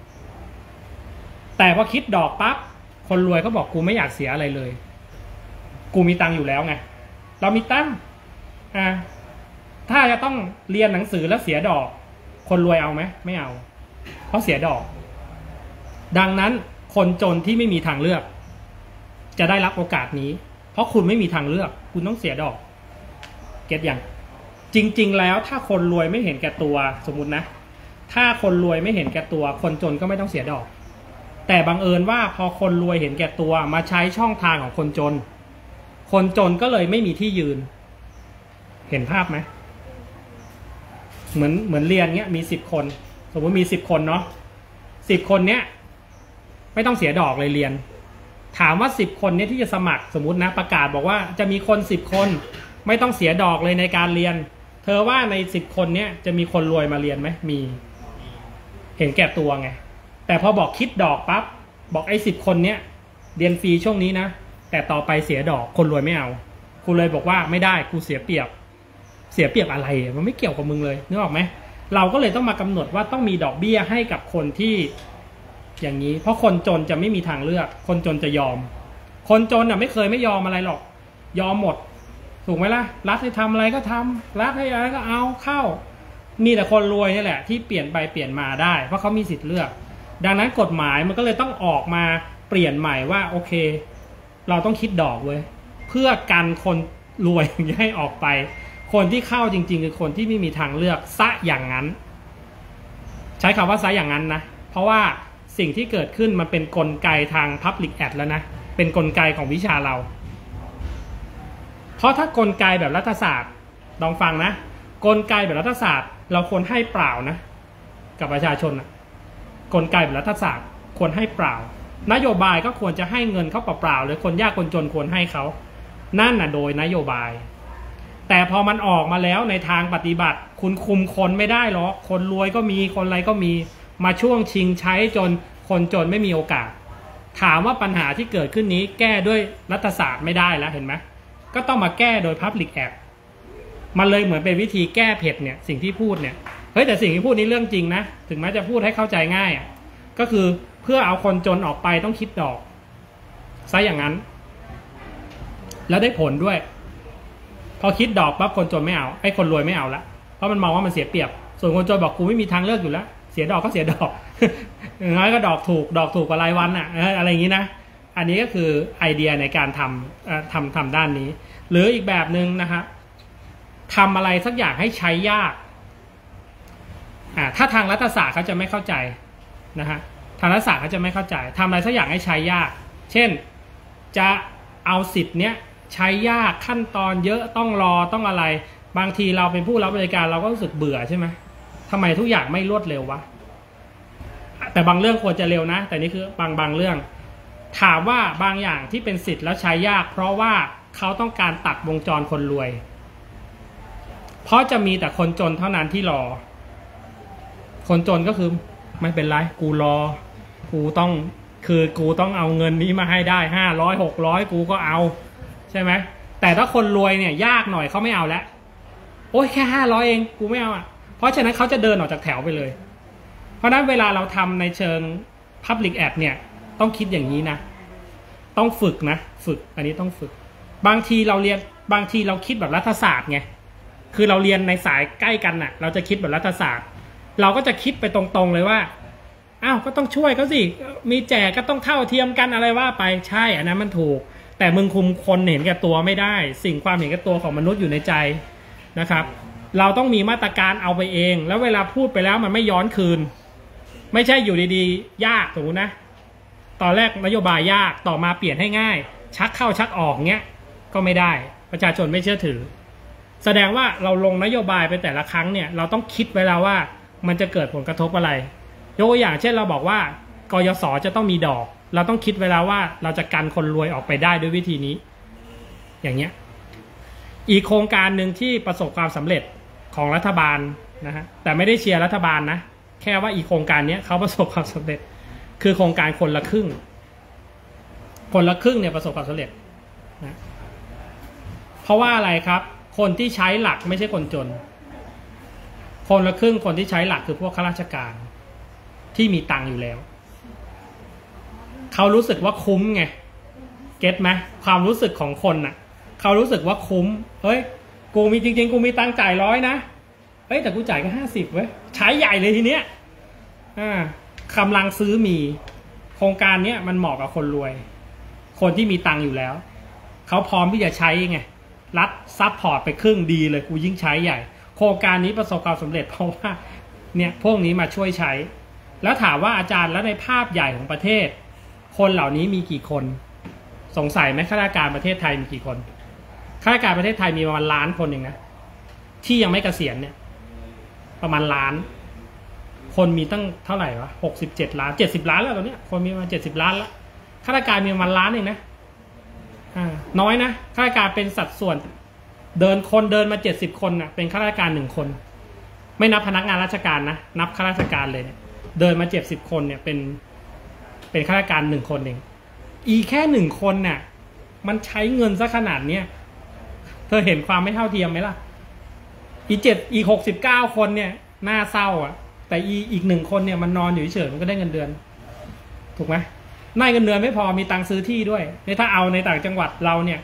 แต่พอคิดดอกปั๊บคนรวยก็บอกกูไม่อยากเสียอะไรเลยกูมีตังค์อยู่แล้วไงเรามีตังค์ถ้าจะต้องเรียนหนังสือแล้วเสียดอกคนรวยเอาไหมไม่เอาเพราะเสียดอกดังนั้นคนจนที่ไม่มีทางเลือกจะได้รับโอกาสนี้เพราะคุณไม่มีทางเลือกคุณต้องเสียดอกเก็ตอย่างจริงๆแล้วถ้าคนรวยไม่เห็นแก่ตัวสมมุตินะถ้าคนรวยไม่เห็นแก่ตัวคนจนก็ไม่ต้องเสียดอกแต่บังเอิญว่าพอคนรวยเห็นแก่ตัวมาใช้ช่องทางของคนจนคนจนก็เลยไม่มีที่ยืนเห็นภาพไหมเหมือนเรียนเงี้ยมี10 คนสมมติมี10 คนเนาะ10 คนเนี้ยไม่ต้องเสียดอกเลยเรียนถามว่า10 คนเนี้ยที่จะสมัครสมมตินะประกาศบอกว่าจะมีคน10 คนไม่ต้องเสียดอกเลยในการเรียนเธอว่าใน10 คนเนี้ยจะมีคนรวยมาเรียนไหมมีเห็นแก่ตัวไงแต่พอบอกคิดดอกปั๊บบอกไอ้10 คนเนี้ยเรียนฟรีช่วงนี้นะแต่ต่อไปเสียดอกคนรวยไม่เอากูเลยบอกว่าไม่ได้กูเสียเปรียบอะไรมันไม่เกี่ยวกับมึงเลยนึกออกไหมเราก็เลยต้องมากำหนดว่าต้องมีดอกเบี้ยให้กับคนที่อย่างนี้เพราะคนจนจะไม่มีทางเลือกคนจนจะยอมคนจนไม่เคยไม่ยอมอะไรหรอกยอมหมดถูกไหมล่ะรัฐให้ทำอะไรก็ทำรัฐให้อะไรก็เอาเข้ามีแต่คนรวยนี่แหละที่เปลี่ยนไปเปลี่ยนมาได้เพราะเขามีสิทธิ์เลือกดังนั้นกฎหมายมันก็เลยต้องออกมาเปลี่ยนใหม่ว่าโอเคเราต้องคิดดอกเว้ยเพื่อกันคนรวยให้ออกไปคนที่เข้าจริงๆคือคนที่ไม่มีทางเลือกซะอย่างนั้นใช้คำว่าซะอย่างนั้นนะเพราะว่าสิ่งที่เกิดขึ้นมันเป็นกลไกทาง Public Ad แล้วนะเป็นกลไกของวิชาเราเพราะถ้ากลไกแบบรัฐศาสตร์ลองฟังนะกลไกแบบรัฐศาสตร์เราควรให้เปล่านะกับประชาชนนะกลไกแบบรัฐศาสตร์ควรให้เปล่านโยบายก็ควรจะให้เงินเขาเปล่าๆเลยคนยากคนจนควรให้เขานั่นน่ะโดยนโยบายแต่พอมันออกมาแล้วในทางปฏิบัติคุณคุมคนไม่ได้หรอกคนรวยก็มีคนอะไรก็มีมาช่วงชิงใช้จนคนจนไม่มีโอกาสถามว่าปัญหาที่เกิดขึ้นนี้แก้ด้วยรัฐศาสตร์ไม่ได้แล้วเห็นไหมก็ต้องมาแก้โดย Public Act มันเลยเหมือนเป็นวิธีแก้เผ็ดเนี่ยสิ่งที่พูดเนี่ยเฮ้ยแต่สิ่งที่พูดนี้เรื่องจริงนะถึงแม้จะพูดให้เข้าใจง่ายอ่ะก็คือเพื่อเอาคนจนออกไปต้องคิดดอกซะอย่างนั้นแล้วได้ผลด้วยพอคิดดอกปั๊บคนจนไม่เอาไอ้คนรวยไม่เอาละเพราะมันมองว่ามันเสียเปรียบส่วนคนจนบอกกูไม่มีทางเลือกอยู่แล้วเสียดอกก็เสียดอก อย่างน้อยก็ดอกถูกกว่ารายวันอ่ะอะไรอย่างนี้นะอันนี้ก็คือไอเดียในการทำด้านนี้หรืออีกแบบหนึ่งนะครับทำอะไรสักอย่างให้ใช้ยากถ้าทางรัฐศาสตร์เขาจะไม่เข้าใจนะฮะทางรัฐศาสตร์เขาจะไม่เข้าใจทำอะไรสักอย่างให้ใช้ยากเช่นจะเอาสิทธิ์เนี้ยใช้ยากขั้นตอนเยอะต้องรอต้องอะไรบางทีเราเป็นผู้รับบริการเราก็รู้สึกเบื่อใช่ไหมทำไมทุกอย่างไม่รวดเร็ววะแต่บางเรื่องควรจะเร็วนะแต่นี่คือบางเรื่องถามว่าบางอย่างที่เป็นสิทธิ์แล้วใช้ยากเพราะว่าเขาต้องการตัดวงจรคนรวยเพราะจะมีแต่คนจนเท่านั้นที่รอคนจนก็คือไม่เป็นไรกูรอกูต้องเอาเงินนี้มาให้ได้500 600กูก็เอาใช่ไหมแต่ถ้าคนรวยเนี่ยยากหน่อยเขาไม่เอาแล้วโอ้ยแค่500เองกูไม่เอาอ่ะเพราะฉะนั้นเขาจะเดินออกจากแถวไปเลยเพราะนั้นเวลาเราทำในเชิง Public Act เนี่ยต้องคิดอย่างนี้นะต้องฝึกนะฝึกอันนี้ต้องฝึกบางทีเราคิดแบบรัฐศาสตร์ไงคือเราเรียนในสายใกล้กันน่ะเราจะคิดแบบรัฐศาสตร์เราก็จะคิดไปตรงๆเลยว่าอ้าวก็ต้องช่วยเขาสิมีแจกก็ต้องเท่าเทียมกันอะไรว่าไปใช่อันนั้นมันถูกแต่มึงคุมคนเห็นแก่ตัวไม่ได้สิ่งความเห็นแก่ตัวของมนุษย์อยู่ในใจนะครับเราต้องมีมาตรการเอาไปเองแล้วเวลาพูดไปแล้วมันไม่ย้อนคืนไม่ใช่อยู่ดีๆยากถูกนะตอนแรกนโยบายยากต่อมาเปลี่ยนให้ง่ายชักเข้าชักออกเงี้ยก็ไม่ได้ประชาชนไม่เชื่อถือแสดงว่าเราลงนโยบายไปแต่ละครั้งเนี่ยเราต้องคิดไว้แล้วว่ามันจะเกิดผลกระทบอะไรยกตัวอย่างเช่นเราบอกว่ากยศจะต้องมีดอกเราต้องคิดไว้แล้วว่าเราจะกันคนรวยออกไปได้ด้วยวิธีนี้อย่างเงี้ยอีกโครงการหนึ่งที่ประสบความสำเร็จของรัฐบาลนะฮะแต่ไม่ได้เชียร์รัฐบาลนะแค่ว่าอีกโครงการนี้เขาประสบความสำเร็จคือโครงการคนละครึ่งเนี่ยประสบความสำเร็จนะเพราะว่าอะไรครับคนที่ใช้หลักไม่ใช่คนจนคนละครึ่งคนที่ใช้หลักคือพวกข้าราชการที่มีตังค์อยู่แล้วเขารู้สึกว่าคุ้มไงเก็ตไหมความรู้สึกของคนน่ะเขารู้สึกว่าคุ้มเฮ้ยกูมีจริงๆกูมีตังค์จ่าย100นะเฮ้ยแต่กูจ่ายแค่50เว้ยใช้ใหญ่เลยทีเนี้ยกำลังซื้อมีโครงการเนี้ยมันเหมาะกับคนรวยคนที่มีตังค์อยู่แล้วเขาพร้อมที่จะใช้ไงรัฐซัพพอร์ตไปครึ่งดีเลยกูยิ่งใช้ใหญ่โครงการนี้ประสบความสำเร็จเพราะว่าเนี่ยพวกนี้มาช่วยใช้แล้วถามว่าอาจารย์แล้วในภาพใหญ่ของประเทศคนเหล่านี้มีกี่คนสงสัยไหมข้าราชการประเทศไทยมีกี่คนข้าราชการประเทศไทยมีประมาณล้านคนเองนะที่ยังไม่เกษียณเนี่ยประมาณล้านคนมีตั้งเท่าไหร่วะ67 ล้าน70 ล้านแล้วตอนนี้คนมีประมาณ70 ล้านแล้วข้าราชการมีประมาณล้านเองนะน้อยนะข้าราชการเป็นสัดส่วนเดินมา70 คนนะเป็นข้าราชการ1 คนไม่นับพนักงานราชการนะนับข้าราชการเลยเนี่ยเดินมา70 คนเนี่ยเป็นข้าราชการ1 คนเองอีแค่1 คนเนี่ยมันใช้เงินซะขนาดเนี้ยเธอเห็นความไม่เท่าเทียมไหมล่ะอี69 คนเนี่ยน่าเศร้าอ่ะแต่อีก1 คนเนี่ยมันนอนอยู่เฉยมันก็ได้เงินเดือนถูกไหมได้เงินเดือนไม่พอมีตังค์ซื้อที่ด้วยเนี่ยถ้าเอาในต่างจังหวัดเราเนี่ย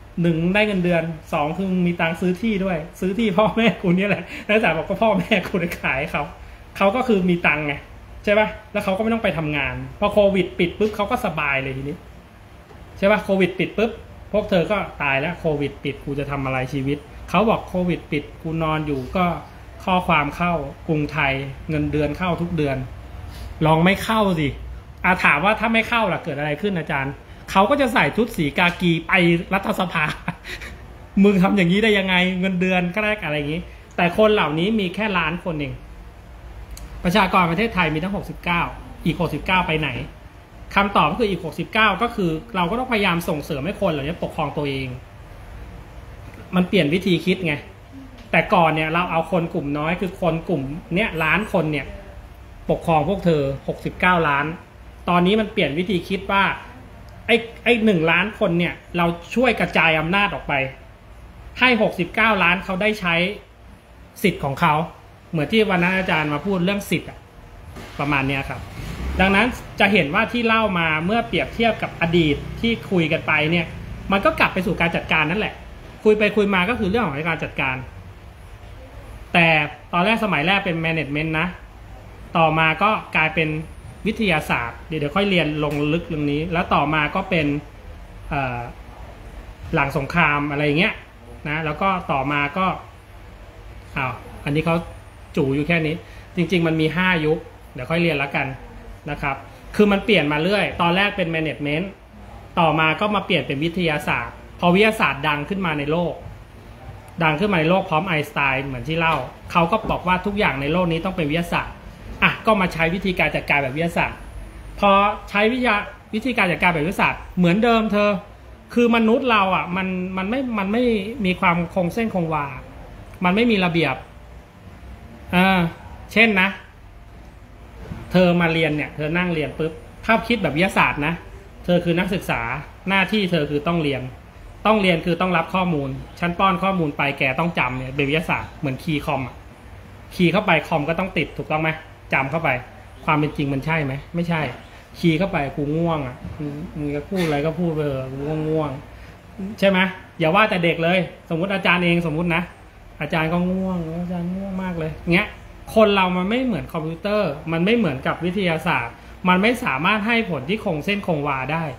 1ได้เงินเดือน2คือมีตังค์ซื้อที่ด้วยซื้อที่พ่อแม่กูเนี่ยแหละแล้วแต่บอกก็พ่อแม่กูได้ขายเขาก็คือมีตังค์ไงใช่ป่ะแล้วเขาก็ไม่ต้องไปทำงานพอโควิดปิดปุ๊บเขาก็สบายเลยทีนี้ใช่ป่ะโควิดปิดปุ๊บพวกเธอก็ตายแล้วโควิดปิดกูจะทำอะไรชีวิตเขาบอกโควิดปิดกูนอนอยู่ก็ข้อความเข้ากรุงไทยเงินเดือนเข้าทุกเดือนลองไม่เข้าสิถามว่าถ้าไม่เข้าล่ะเกิดอะไรขึ้นอาจารย์เขาก็จะใส่ชุดสีกากีไปรัฐสภา มึงทำอย่างนี้ได้ยังไงเงินเดือนก็ได้อะไรอย่างนี้แต่คนเหล่านี้มีแค่1 ล้านคนเองประชากรประเทศไทยมีทั้ง69อีก69ไปไหนคำตอบก็คืออีก69ก็คือเราก็ต้องพยายามส่งเสริมให้คนเหล่านี้ปกครองตัวเองมันเปลี่ยนวิธีคิดไงแต่ก่อนเนี่ยเราเอาคนกลุ่มน้อยคือคนกลุ่มเนี้ย1 ล้านคนเนี่ยปกครองพวกเธอ69 ล้านตอนนี้มันเปลี่ยนวิธีคิดว่าไอ้1 ล้านคนเนี่ยเราช่วยกระจายอำนาจออกไปให้69 ล้านเขาได้ใช้สิทธิ์ของเขาเหมือนที่วันนั้นอาจารย์มาพูดเรื่องสิทธิ์ประมาณนี้ครับดังนั้นจะเห็นว่าที่เล่ามาเมื่อเปรียบเทียบกับอดีตที่คุยกันไปเนี่ยมันก็กลับไปสู่การจัดการนั่นแหละคุยไปคุยมาก็คือเรื่องของการจัดการแต่ตอนแรกสมัยแรกเป็นแมネจเมนต์นะต่อมาก็กลายเป็นวิทยาศาสตร์เดี๋ยวค่อยเรียนลงลึกเรื่องนี้แล้วต่อมาก็เป็นหลังสงครามอะไรอย่างเงี้ยนะแล้วก็ต่อมาก็อันนี้เขาจู่อยู่แค่นี้จริงๆมันมี5 ยุคเดี๋ยวค่อยเรียนแล้วกันนะครับคือมันเปลี่ยนมาเรื่อยตอนแรกเป็นแมネจเมนต์ต่อมาก็มาเปลี่ยนเป็นวิทยาศาสตร์พอวิทยาศาสตร์ดังขึ้นมาในโลกพร้อมไอน์สไตน์เหมือนที่เล่าเขาก็บอกว่าทุกอย่างในโลกนี้ต้องเป็นวิทยาศาสตร์ก็มาใช้วิธีการจัดการแบบวิทยาศาสตร์พอใช้วิธีการจัดการแบบวิทยาศาสตร์เหมือนเดิมเธอคือมนุษย์เรามันไม่มีความคงเส้นคงวามันไม่มีระเบียบเช่นนะเธอมาเรียนเนี่ยเธอนั่งเรียนปุ๊บภาพคิดแบบวิทยาศาสตร์นะเธอคือนักศึกษาหน้าที่เธอคือต้องเรียนคือต้องรับข้อมูลฉันป้อนข้อมูลไปแกต้องจำเนี่ยเป็นวิทยาศาสตร์เหมือนคีย์คอมคีย์เข้าไปคอมก็ต้องติดถูกต้องไหมจำเข้าไปความเป็นจริงมันใช่ไหมไม่ใช่คีย์เข้าไปกูง่วงมึงจะพูดอะไรก็พูดไปเถอะกูง่วงใช่ไหมอย่าว่าแต่เด็กเลยสมมุติอาจารย์เองสมมุตินะอาจารย์ก็ง่วงอาจารย์ง่วงมากเลยเงี้ยคนเรามันไม่เหมือนคอมพิวเตอร์มันไม่เหมือนกับวิทยาศาสตร์มันไม่สามารถให้ผลที่คงเส้นคงวาได้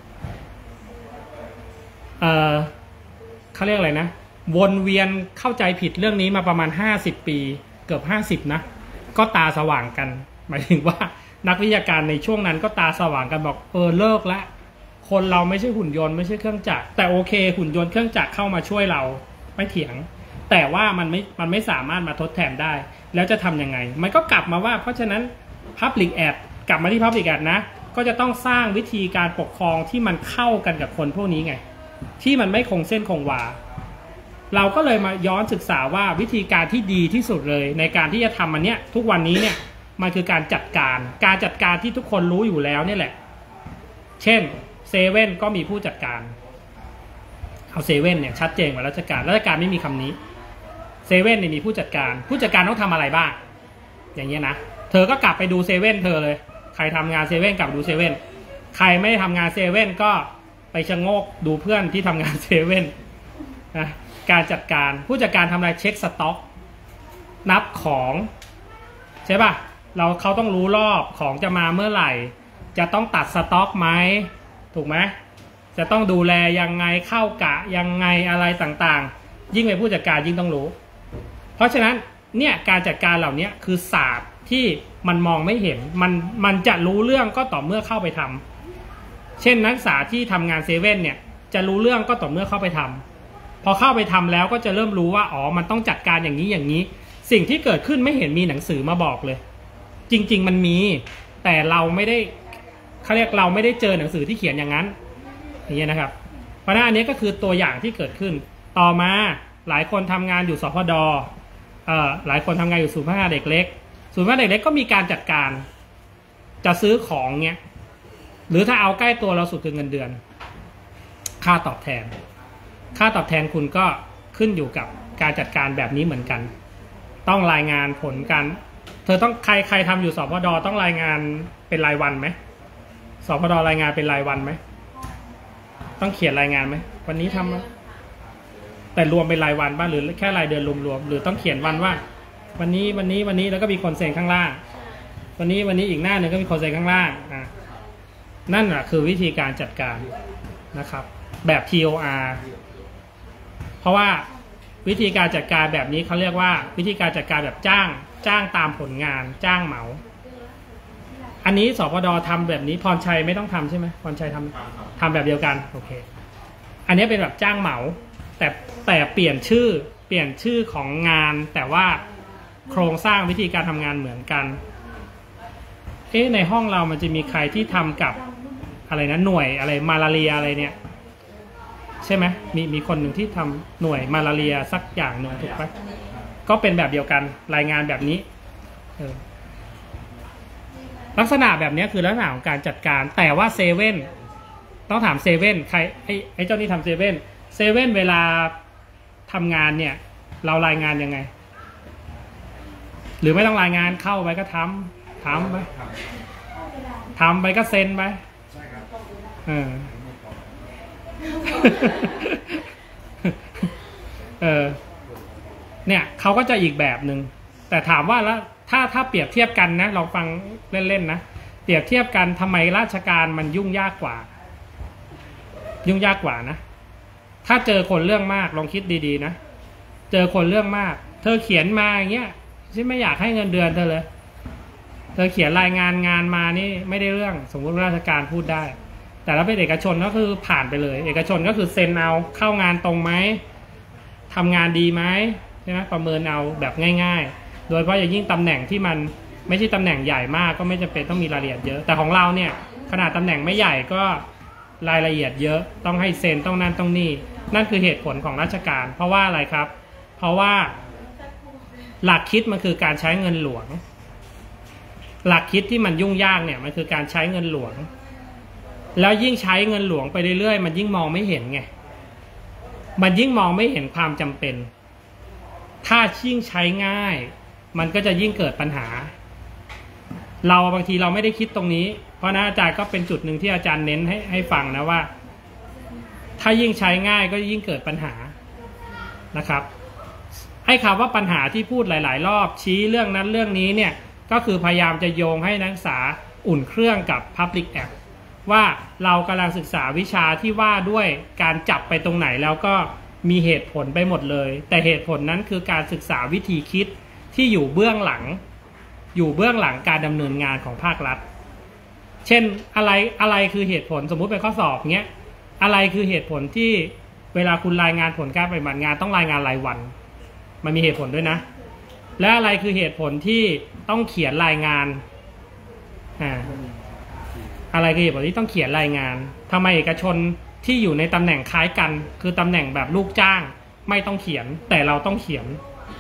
เขาเรียกอะไรนะวนเวียนเข้าใจผิดเรื่องนี้มาประมาณ50 ปีเกือบ50นะก็ตาสว่างกันหมายถึงว่านักวิทยาการในช่วงนั้นก็ตาสว่างกันบอกเลิกละคนเราไม่ใช่หุ่นยนต์ไม่ใช่เครื่องจักรแต่โอเคหุ่นยนต์เครื่องจักรเข้ามาช่วยเราไม่เถียงแต่ว่ามันไม่สามารถมาทดแทนได้แล้วจะทำยังไงมันก็กลับมาว่าเพราะฉะนั้น Public Ad กลับมาที่ Public Ad นะก็จะต้องสร้างวิธีการปกครองที่มันเข้ากันกับคนพวกนี้ไงที่มันไม่คงเส้นคงวาเราก็เลยมาย้อนศึกษาว่าวิธีการที่ดีที่สุดเลยในการที่จะทำอันเนี้ยทุกวันนี้เนี่ยมันคือการจัดการที่ทุกคนรู้อยู่แล้วนี่แหละเช่นเซเว่นก็มีผู้จัดการเอาเซเว่นเนี่ยชัดเจนกว่าราชการไม่มีคำนี้เซเว่นเนี่ยมีผู้จัดการต้องทำอะไรบ้างอย่างเงี้ยนะเธอก็กลับไปดูเซเว่นเธอเลยใครทำงานเซเว่นกลับดูเซเว่นใครไม่ได้ทำงานเซเว่นก็ไปชะโงกดูเพื่อนที่ทำงานเซเว่นนะการจัดการผู้จัดการทำอะไรเช็คสต็อกนับของใช่ป่ะเขาต้องรู้รอบของจะมาเมื่อไหร่จะต้องตัดสต็อกไหมถูกไหมจะต้องดูแลยังไงเข้ากะยังไงอะไรต่างๆยิ่งเป็นผู้จัดการยิ่งต้องรู้เพราะฉะนั้นเนี่ยการจัดการเหล่านี้คือศาสตร์ที่มันมองไม่เห็นมันจะรู้เรื่องก็ต่อเมื่อเข้าไปทำเช่นนักศึกษาที่ทำงานเซเว่นเนี่ยจะรู้เรื่องก็ต่อเมื่อเข้าไปทำพอเข้าไปทำแล้วก็จะเริ่มรู้ว่ามันต้องจัดการอย่างนี้สิ่งที่เกิดขึ้นไม่เห็นมีหนังสือมาบอกเลยจริงๆมันมีแต่เราไม่ได้เราไม่ได้เจอหนังสือที่เขียนอย่างนั้นอย่างเงี้ยนะครับเพราะฉะนั้นอันนี้ก็คือตัวอย่างที่เกิดขึ้นต่อมาหลายคนทำงานอยู่สพดหลายคนทำงานอยู่ศูนย์พัฒนาเด็กเล็กศูนย์พัฒนาเด็กเล็กก็มีการจัดการจะซื้อของเงี้ยหรือถ้าเอาใกล้ตัวเราสุดคือเงินเดือนค่าตอบแทนคุณก็ขึ้นอยู่กับการจัดการแบบนี้เหมือนกันต้องรายงานผลการเธอต้องใครทำอยู่สพดต้องรายงานเป็นรายวันไหมสพดรายงานเป็นรายวันไหมต้องเขียนรายงานไหมวันนี้ทำแต่รวมเป็นรายวันบ้างหรือแค่รายเดือนรวมๆหรือต้องเขียนวันว่าวันนี้แล้วก็มีคนเซ็นข้างล่างวันนี้อีกหน้าหนึ่งก็มีคนเซ็นข้างล่างนั่นแหละคือวิธีการจัดการนะครับแบบ TOR เพราะว่าวิธีการจัดการแบบนี้เขาเรียกว่าวิธีการจัดการแบบจ้างตามผลงานจ้างเหมาอันนี้สพดทำแบบนี้พรชัยไม่ต้องทำใช่ไหมพรชัยทำแบบเดียวกันโอเคอันนี้เป็นแบบจ้างเหมาแต่เปลี่ยนชื่อของงานแต่ว่าโครงสร้างวิธีการทำงานเหมือนกันในห้องเรามันจะมีใครที่ทำกับอะไรนะหน่วยอะไรมาลาเรียอะไรเนี่ยใช่ไหมมีคนหนึ่งที่ทำหน่วยมาลาเรียสักอย่างหนึ่งถูกปะก็เป็นแบบเดียวกันรายงานแบบนี้ลักษณะแบบนี้คือลักษณะของการจัดการแต่ว่าเซเว่นต้องถามเซเว่นใครไอ้เจ้านี่ทำเซเว่นเวลาทำงานเนี่ยเรารายงานยังไงหรือไม่ต้องรายงานเข้าไปก็ทำไปทำไปก็เซ็นไปเนี่ยเขาก็จะอีกแบบหนึ่งแต่ถามว่าแล้วถ้าเปรียบเทียบกันนะเราฟังเล่นๆนะเปรียบเทียบกันทำไมราชการมันยุ่งยากกว่านะถ้าเจอคนเรื่องมากลองคิดดีๆนะเจอคนเรื่องมากเธอเขียนมาอย่างเงี้ยฉันไม่อยากให้เงินเดือนเธอเลยเธอเขียนรายงานมานี่ไม่ได้เรื่องสมมติราชการพูดได้แต่ถ้าเป็นเอกชนก็คือผ่านไปเลยเอกชนก็คือเซ็นเอาเข้างานตรงไหมทำงานดีไหมใช่ไหมประเมินเอาแบบง่ายๆโดยเฉพาะอย่างยิ่งตำแหน่งที่มันไม่ใช่ตำแหน่งใหญ่มากก็ไม่จำเป็นต้องมีรายละเอียดเยอะแต่ของเราเนี่ยขนาดตำแหน่งไม่ใหญ่ก็รายละเอียดเยอะต้องให้เซ็นต้องนั่นต้องนี่นั่นคือเหตุผลของราชการเพราะว่าอะไรครับเพราะว่าหลักคิดมันคือการใช้เงินหลวงหลักคิดที่มันยุ่งยากเนี่ยมันคือการใช้เงินหลวงแล้วยิ่งใช้เงินหลวงไปเรื่อยๆมันยิ่งมองไม่เห็นไงมันยิ่งมองไม่เห็นความจำเป็นถ้ายิ่งใช้ง่ายมันก็จะยิ่งเกิดปัญหาเราบางทีเราไม่ได้คิดตรงนี้เพราะนะอาจารย์ก็เป็นจุดหนึ่งที่อาจารย์เน้นให้ฟังนะว่าถ้ายิ่งใช้ง่ายก็ยิ่งเกิดปัญหานะครับไอ้คำว่าปัญหาที่พูดหลายๆรอบชี้เรื่องนั้นเรื่องนี้เนี่ยก็คือพยายามจะโยงให้นักศึกษาอุ่นเครื่องกับ Public Act ว่าเรากำลังศึกษาวิชาที่ว่าด้วยการจับไปตรงไหนแล้วก็มีเหตุผลไปหมดเลยแต่เหตุผลนั้นคือการศึกษาวิธีคิดที่อยู่เบื้องหลังการดำเนินงานของภาครัฐเช่นอะไรคือเหตุผลสมมุติเป็นข้อสอบเงี้ยอะไรคือเหตุผลที่เวลาคุณรายงานผลการปฏิบัติงานต้องรายงานรายวันมันมีเหตุผลด้วยนะและอะไรคือเหตุผลที่ต้องเขียนรายงานอะไรคือเหตุผลที่ต้องเขียนรายงานทำไมเอกชนที่อยู่ในตำแหน่งคล้ายกันคือตำแหน่งแบบลูกจ้างไม่ต้องเขียนแต่เราต้องเขียน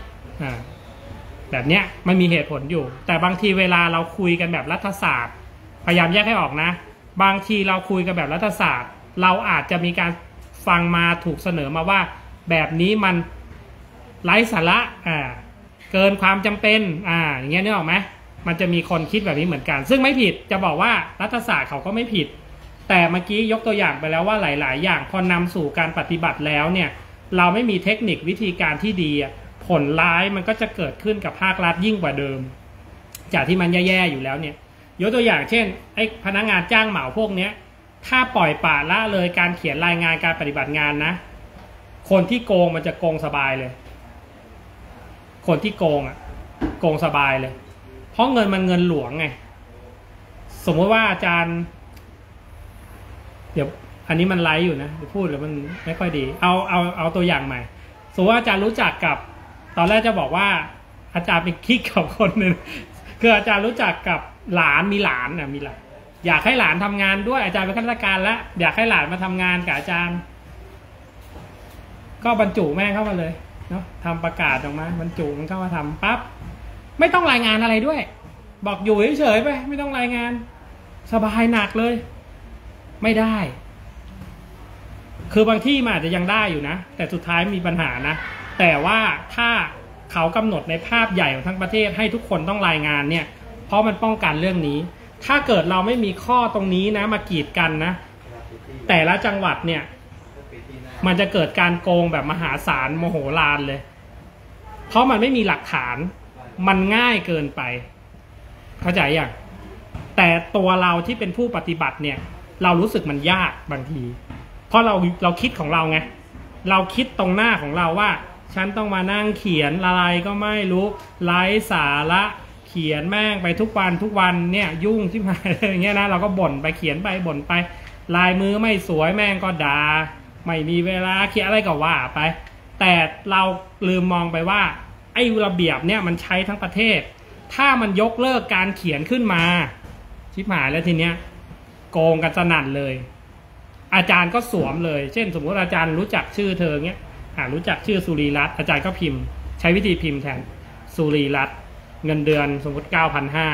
แบบเนี้ยมันมีเหตุผลอยู่แต่บางทีเวลาเราคุยกันแบบรัฐศาสตร์พยายามแยกให้ออกนะบางทีเราคุยกันแบบรัฐศาสตร์เราอาจจะมีการฟังมาถูกเสนอมาว่าแบบนี้มันไร้สาระเกินความจำเป็นอย่างเงี้ยนึกออกไหมมันจะมีคนคิดแบบนี้เหมือนกันซึ่งไม่ผิดจะบอกว่ารัฐศาสตร์เขาก็ไม่ผิดแต่เมื่อกี้ยกตัวอย่างไปแล้วว่าหลายๆอย่างพอนำสู่การปฏิบัติแล้วเนี่ยเราไม่มีเทคนิควิธีการที่ดีผลร้ายมันก็จะเกิดขึ้นกับภาครัฐยิ่งกว่าเดิมจากที่มันแย่ๆอยู่แล้วเนี่ยยกตัวอย่างเช่นไอ้พนักงานจ้างเหมาพวกเนี้ยถ้าปล่อยปละละเลยการเขียนรายงานการปฏิบัติงานนะคนที่โกงมันจะโกงสบายเลยคนที่โกงโกงสบายเลยเพราะเงินมันเงินหลวงไงสมมติว่าอาจารย์เดี๋ยวอันนี้มันไลฟ์อยู่นะพูดแล้วมันไม่ค่อยดีเอาตัวอย่างใหม่สมมติว่าอาจารย์รู้จักกับตอนแรกจะบอกว่าอาจารย์เป็นกิ๊กกับคนหนึ่งคืออาจารย์รู้จักกับหลานมีหลานอยากให้หลานทำงานด้วยอาจารย์เป็นข้าราชการแล้วอยากให้หลานมาทำงานกับอาจารย์ก็บรรจุแม่งเข้ามาเลยเนาะทำประกาศออกมาบรรจุมันเข้ามาทำปั๊บไม่ต้องรายงานอะไรด้วยบอกอยู่เฉยๆไปไม่ต้องรายงานสบายหนักเลยไม่ได้คือบางที่มันอาจจะยังได้อยู่นะแต่สุดท้ายมีปัญหานะแต่ว่าถ้าเขากำหนดในภาพใหญ่ของทั้งประเทศให้ทุกคนต้องรายงานเนี่ยเพราะมันป้องกันเรื่องนี้ถ้าเกิดเราไม่มีข้อตรงนี้นะมากีดกันนะแต่ละจังหวัดเนี่ยมันจะเกิดการโกงแบบมหาศาลโมโหฬารเลยเพราะมันไม่มีหลักฐานมันง่ายเกินไปเข้าใจยังแต่ตัวเราที่เป็นผู้ปฏิบัติเนี่ยเรารู้สึกมันยากบางทีเพราะเราคิดของเราไงเราคิดตรงหน้าของเราว่าฉันต้องมานั่งเขียนอะไรก็ไม่รู้ไร้สาระเขียนแม่งไปทุกวันเนี่ยยุ่งชิบหายอย่างเงี้ยนะเราก็บ่นไปเขียนไปบ่นไปลายมือไม่สวยแม่งก็ด่าไม่มีเวลาเขียนอะไรก็ว่าไปแต่เราลืมมองไปว่าไอ้ระเบียบเนี่ยมันใช้ทั้งประเทศถ้ามันยกเลิกการเขียนขึ้นมาชิบหายแล้วทีเนี้ยโกงกันสนั่นเลยอาจารย์ก็สวมเลยเช่นสมมติอาจารย์รู้จักชื่อเธอเงี้ยรู้จักชื่อสุรีรัตน์อาจารย์ก็พิมพ์ใช้วิธีพิมพ์แทนสุรีรัตน์เงินเดือนสมมติ 9,500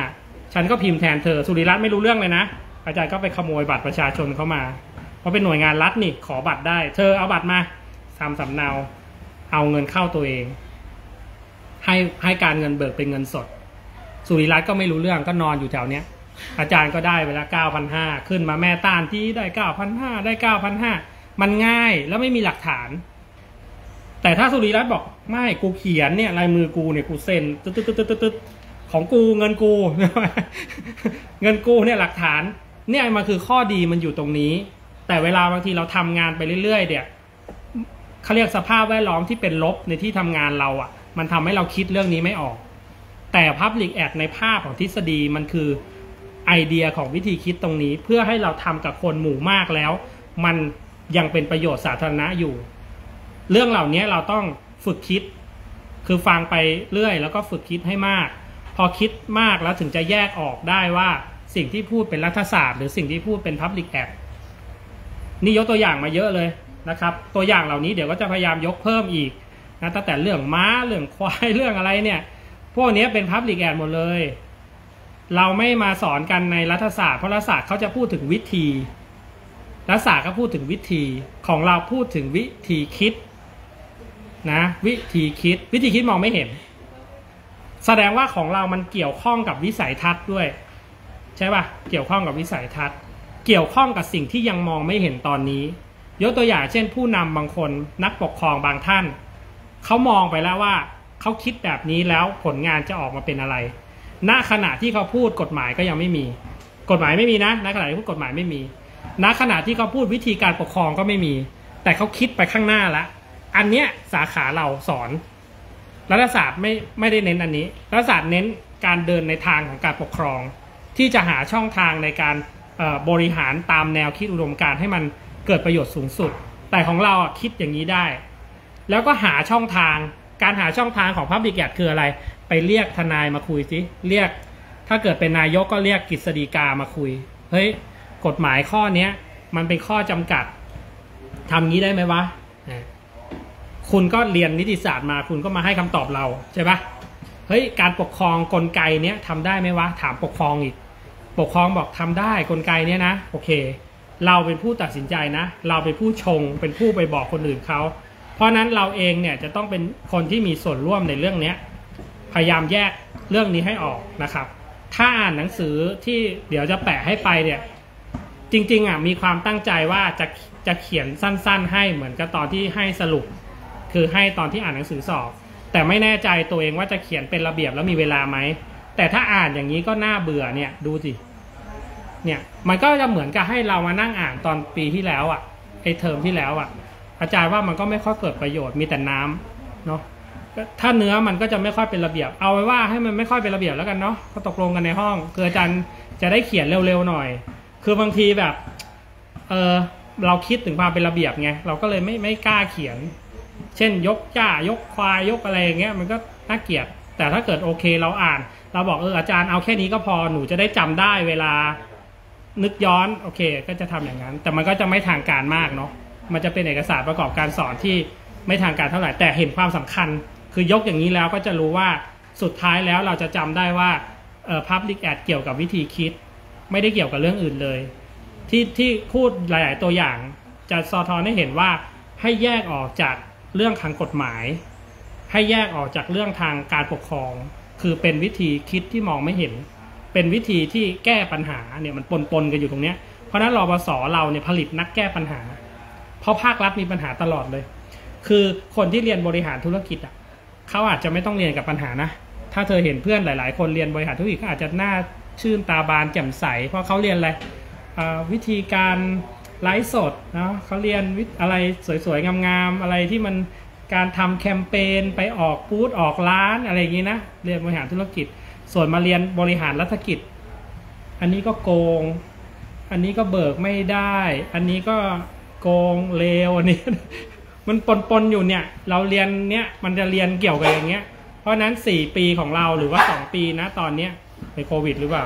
ฉันก็พิมพ์แทนเธอสุริรัตน์ไม่รู้เรื่องเลยนะอาจารย์ก็ไปขโมยบัตรประชาชนเขามาเพราะเป็นหน่วยงานรัฐนี่ขอบัตรได้เธอเอาบัตรมาทำสำเนาเอาเงินเข้าตัวเองให้การเงินเบิกเป็นเงินสดสุริรัตน์ก็ไม่รู้เรื่องก็นอนอยู่แถวเนี้ยอาจารย์ก็ได้ไปแล้ว 9,500 ขึ้นมาแม่ต้านที่ได้ 9,500 ได้ 9,500 มันง่ายแล้วไม่มีหลักฐานแต่ถ้าสุริรัตน์บอกไม่กูเขียนเนี่ยลายมือกูเนี่ยกูเซ็นตึ๊ดของกูเงินกู เงินกูเนี่ยหลักฐานเนี่ยมันคือข้อดีมันอยู่ตรงนี้แต่เวลาบางทีเราทำงานไปเรื่อยๆเนี่ยเขาเรียกสภาพแวดล้อมที่เป็นลบในที่ทำงานเราอ่ะมันทำให้เราคิดเรื่องนี้ไม่ออกแต่ Public Act ในภาพของทฤษฎีมันคือไอเดียของวิธีคิดตรงนี้เพื่อให้เราทำกับคนหมู่มากแล้วมันยังเป็นประโยชน์สาธารณะอยู่เรื่องเหล่านี้เราต้องฝึกคิดคือฟังไปเรื่อยแล้วก็ฝึกคิดให้มากพอคิดมากแล้วถึงจะแยกออกได้ว่าสิ่งที่พูดเป็นรัฐศาสตร์หรือสิ่งที่พูดเป็น Public Act นี่ยกตัวอย่างมาเยอะเลยนะครับตัวอย่างเหล่านี้เดี๋ยวก็จะพยายามยกเพิ่มอีกนะตั้งแต่เรื่องม้าเรื่องควายเรื่องอะไรเนี่ยพวกนี้เป็น Public Act หมดเลยเราไม่มาสอนกันในรัฐศาสตร์เพราะรัฐศาสตร์เขาจะพูดถึงวิธีรัฐศาสตร์ก็พูดถึงวิธีของเราพูดถึงวิธีคิดนะวิธีคิดมองไม่เห็นแสดงว่าของเรามันเกี่ยวข้องกับวิสัยทัศน์ด้วยใช่ป่ะเกี่ยวข้องกับวิสัยทัศน์เกี่ยวข้องกับสิ่งที่ยังมองไม่เห็นตอนนี้ยกตัวอย่างเช่นผู้นำบางคนนักปกครองบางท่านเขามองไปแล้วว่าเขาคิดแบบนี้แล้วผลงานจะออกมาเป็นอะไรณขณะที่เขาพูดกฎหมายก็ยังไม่มีกฎหมายไม่มีนะณขณะที่พูดกฎหมายไม่มีณขณะที่เขาพูดวิธีการปกครองก็ไม่มีแต่เขาคิดไปข้างหน้าแล้วอันเนี้ยสาขาเราสอนรัฐศาสตร์ไม่ได้เน้นอันนี้รัฐศาสตร์เน้นการเดินในทางของการปกครองที่จะหาช่องทางในการบริหารตามแนวคิดอุดมการณ์ให้มันเกิดประโยชน์สูงสุดแต่ของเราคิดอย่างนี้ได้แล้วก็หาช่องทางการหาช่องทางของ Public Act คืออะไรไปเรียกทนายมาคุยสิเรียกถ้าเกิดเป็นนายกก็เรียกกฤษฎีกามาคุยเฮ้ยกฎหมายข้อนี้มันเป็นข้อจำกัดทำงี้ได้ไหมวะคุณก็เรียนนิติศาสตร์มาคุณก็มาให้คำตอบเราใช่ปะเฮ้ยการปกครองกลไกเนี้ยทำได้ไหมวะถามปกครองอีกปกครองบอกทำได้กลไกเนี้ยนะโอเคเราเป็นผู้ตัดสินใจนะเราเป็นผู้ชงเป็นผู้ไปบอกคนอื่นเขาเพราะนั้นเราเองเนี่ยจะต้องเป็นคนที่มีส่วนร่วมในเรื่องนี้พยายามแยกเรื่องนี้ให้ออกนะครับถ้าอ่านหนังสือที่เดี๋ยวจะแปะให้ไปเนี่ยจริงๆมีความตั้งใจว่าจะเขียนสั้นๆให้เหมือนกับตอนที่ให้สรุปคือให้ตอนที่อ่านหนังสือสอบแต่ไม่แน่ใจตัวเองว่าจะเขียนเป็นระเบียบแล้วมีเวลาไหมแต่ถ้าอ่านอย่างนี้ก็น่าเบื่อเนี่ยดูสิเนี่ยมันก็จะเหมือนกับให้เรามานั่งอ่านตอนปีที่แล้วไอเทอมที่แล้วอาจารย์ว่ามันก็ไม่ค่อยเกิดประโยชน์มีแต่น้ำเนาะถ้าเนื้อมันก็จะไม่ค่อยเป็นระเบียบเอาไว้ว่าให้มันไม่ค่อยเป็นระเบียบแล้วกันเนาะก็ตกลงกันในห้องคืออาจารย์จะได้เขียนเร็วๆหน่อยคือบางทีแบบเราคิดถึงความเป็นระเบียบไงเราก็เลยไม่กล้าเขียนเช่นยกจ้ายกควายยกอะไรอย่างเงี้ยมันก็น่าเกลียดแต่ถ้าเกิดโอเคเราอ่านเราบอกอาจารย์เอาแค่นี้ก็พอหนูจะได้จำได้เวลานึกย้อนโอเคก็จะทำอย่างนั้นแต่มันก็จะไม่ทางการมากเนาะมันจะเป็นเอกสารประกอบการสอนที่ไม่ทางการเท่าไหร่แต่เห็นความสำคัญคือยกอย่างนี้แล้วก็จะรู้ว่าสุดท้ายแล้วเราจะจำได้ว่าPublic Act เกี่ยวกับวิธีคิดไม่ได้เกี่ยวกับเรื่องอื่นเลยที่พูดหลายๆตัวอย่างจะสะท้อนให้เห็นว่าให้แยกออกจากเรื่องทางกฎหมายให้แยกออกจากเรื่องทางการปกครองคือเป็นวิธีคิดที่มองไม่เห็นเป็นวิธีที่แก้ปัญหาเนี่ยมันปนกันอยู่ตรงเนี้ยเพราะนั้นรปศเราเนี่ยผลิตนักแก้ปัญหาเพราะภาครัฐมีปัญหาตลอดเลยคือคนที่เรียนบริหารธุรกิจเขาอาจจะไม่ต้องเรียนกับปัญหานะถ้าเธอเห็นเพื่อนหลายๆคนเรียนบริหารธุรกิจก็อาจจะน่าชื่นตาบานแจ่มใสเพราะเขาเรียนอะไรวิธีการไลฟ์สดเนาะเขาเรียนอะไรสวยๆงามๆอะไรที่มันการทำแคมเปญไปออกบูธออกร้านอะไรอย่างนี้นะเรียนบริหารธุรกิจส่วนมาเรียนบริหารรัฐกิจอันนี้ก็โกงอันนี้ก็เบิกไม่ได้อันนี้ก็โกงเลวอันนี้ มันปนอยู่เนี่ยเราเรียนเนี้ยมันจะเรียนเกี่ยวกับอย่างเงี้ยเพราะนั้น4ปีของเราหรือว่า2ปีนะตอนเนี้ยเป็นโควิดหรือเปล่า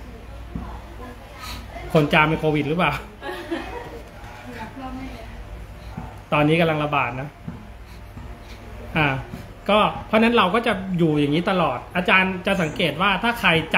คนจามเป็นโควิดหรือเปล่าตอนนี้กำลังระบาดนะก็เพราะนั้นเราก็จะอยู่อย่างนี้ตลอดอาจารย์จะสังเกตว่าถ้าใครจ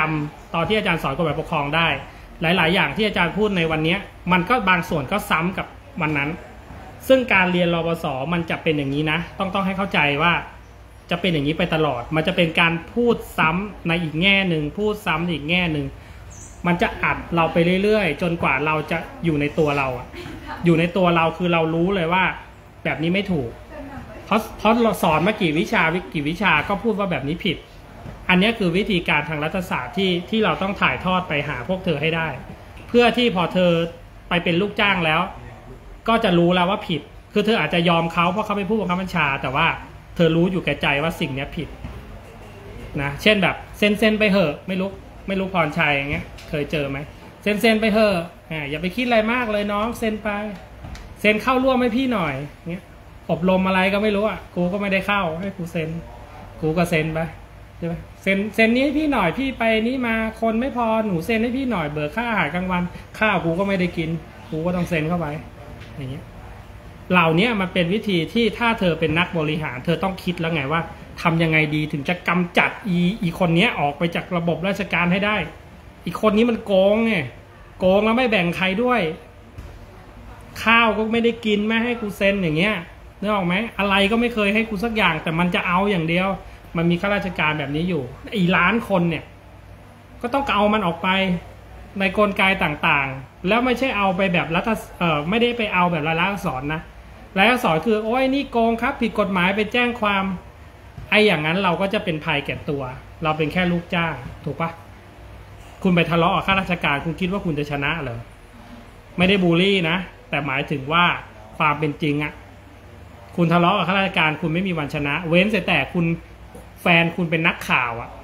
ตอนที่อาจารย์สอนกฎหมายปกครองได้หลายๆอย่างที่อาจารย์พูดในวันนี้มันก็บางส่วนก็ซ้ำกับวันนั้นซึ่งการเรียนรปศมันจะเป็นอย่างนี้นะต้องให้เข้าใจว่าจะเป็นอย่างนี้ไปตลอดมันจะเป็นการพูดซ้ำในอีกแง่หนึ่งพูดซ้ำในอีกแง่หนึ่งมันจะอัดเราไปเรื่อยๆจนกว่าเราจะอยู่ในตัวเราอะอยู่ในตัวเราคือเรารู้เลยว่าแบบนี้ไม่ถูกเพราะเราสอนมากี่วิชาก็พูดว่าแบบนี้ผิดอันนี้คือวิธีการทางรัฐศาสตร์ที่เราต้องถ่ายทอดไปหาพวกเธอให้ได้เพื่อที่พอเธอไปเป็นลูกจ้างแล้วก็จะรู้แล้วว่าผิดคือเธออาจจะยอมเขาเพราะเขาเป็นผู้บังคับบัญชาแต่ว่าเธอรู้อยู่แก่ใจว่าสิ่งนี้ผิดนะเช่นแบบเซ็นไปเหอะไม่รู้พรชัยอย่างเงี้ยเคยเจอไหมเซ็นไปเหอะอย่าไปคิดอะไรมากเลยน้องเซ็นไปเซ็นเข้าร่วมให้พี่หน่อยเงี้ยอบรมอะไรก็ไม่รู้อ่ะกูก็ไม่ได้เข้าให้กูเซ็นกูก็เซ็นไปใช่ไหมเซ็นนี้ให้พี่หน่อยพี่ไปนี้มาคนไม่พอหนูเซ็นให้พี่หน่อยเบิกค่าอาหารกลางวันข้าวกูก็ไม่ได้กินกูก็ต้องเซ็นเข้าไปอย่างเงี้ยเหล่านี้มันเป็นวิธีที่ถ้าเธอเป็นนักบริหารเธอต้องคิดแล้วไงว่าทำยังไงดีถึงจะกำจัดอีคนนี้ออกไปจากระบบราชการให้ได้อีกคนนี้มันโกงไงโกงแล้วไม่แบ่งใครด้วยข้าวก็ไม่ได้กินไม่ให้กูเซ็นอย่างเงี้ยนึกออกไหมอะไรก็ไม่เคยให้กูสักอย่างแต่มันจะเอาอย่างเดียวมันมีข้าราชการแบบนี้อยู่อีล้านคนเนี่ยก็ต้องเอามันออกไปในกลไกต่างๆแล้วไม่ใช่เอาไปแบบไม่ได้ไปเอาแบบรายลักษณ์อักษรนะรายลักษณ์อักษรคือโอ้ยนี่โกงครับผิดกฎหมายไปแจ้งความไอ้อย่างนั้นเราก็จะเป็นภัยแก่ตัวเราเป็นแค่ลูกจ้างถูกปะคุณไปทะเลาะกับข้าราชการคุณคิดว่าคุณจะชนะเหรอไม่ได้บูลลี่นะแต่หมายถึงว่าความเป็นจริงอะคุณทะเลาะกับข้าราชการคุณไม่มีวันชนะเว้นแต่คุณแฟนคุณเป็นนักข่าวอะ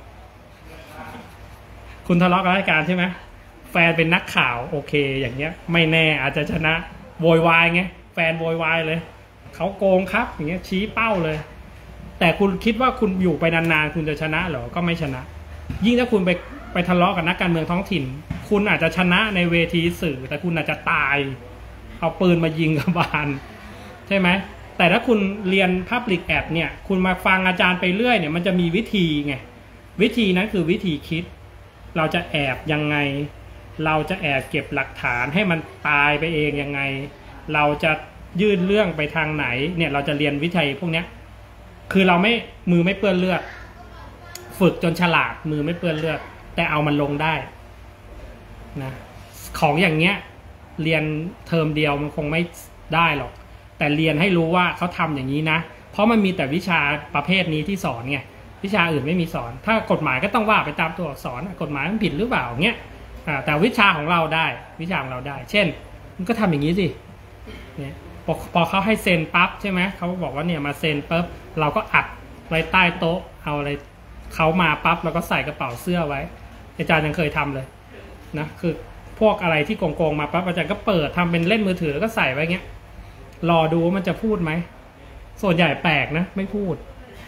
คุณทะเลาะกับข้าราชการใช่ไหมแฟนเป็นนักข่าวโอเคอย่างเงี้ยไม่แน่อาจจะชนะโวยวายไงแฟนโวยวายเลยเขาโกงครับอย่างเงี้ยชี้เป้าเลยแต่คุณคิดว่าคุณอยู่ไปนานๆคุณจะชนะเหรอก็ไม่ชนะยิ่งถ้าคุณไปทะเลาะกับนักการเมืองท้องถิ่นคุณอาจจะชนะในเวทีสื่อแต่คุณอาจจะตายเอาปืนมายิงกับบานใช่ไหมแต่ถ้าคุณเรียน Public Ad เนี่ยคุณมาฟังอาจารย์ไปเรื่อยเนี่ยมันจะมีวิธีไงวิธีนั้นคือวิธีคิดเราจะแอบยังไงเราจะแอบเก็บหลักฐานให้มันตายไปเองยังไงเราจะยื่นเรื่องไปทางไหนเนี่ยเราจะเรียนวิธีพวกเนี้ยคือเราไม่มือไม่เปื้อนเลือดฝึกจนฉลาดมือไม่เปื้อนเลือดแต่เอามันลงได้นะของอย่างเงี้ยเรียนเทอมเดียวมันคงไม่ได้หรอกแต่เรียนให้รู้ว่าเขาทำอย่างนี้นะเพราะมันมีแต่วิชาประเภทนี้ที่สอนไงวิชาอื่นไม่มีสอนถ้ากฎหมายก็ต้องว่าไปตามตัวอักษรกฎหมายมันผิดหรือเปล่าเงี้ยแต่วิชาของเราได้วิชาของเราได้เช่นมันก็ทำอย่างนี้สิเนี่ยพอเขาให้เซ็นปั๊บใช่ไหมเขาบอกว่าเนี่ยมาเซ็นปั๊บเราก็อัดไว้ใต้โต๊ะเอาอะไรเขามาปั๊บเราก็ใส่กระเป๋าเสื้อไว้อาจารย์ยังเคยทำเลยนะคือพวกอะไรที่โกงมาปั๊บอาจารย์ก็เปิดทำเป็นเล่นมือถือแล้วก็ใส่ไว้เงี้ยรอดูว่ามันจะพูดไหมส่วนใหญ่แปลกนะไม่พูด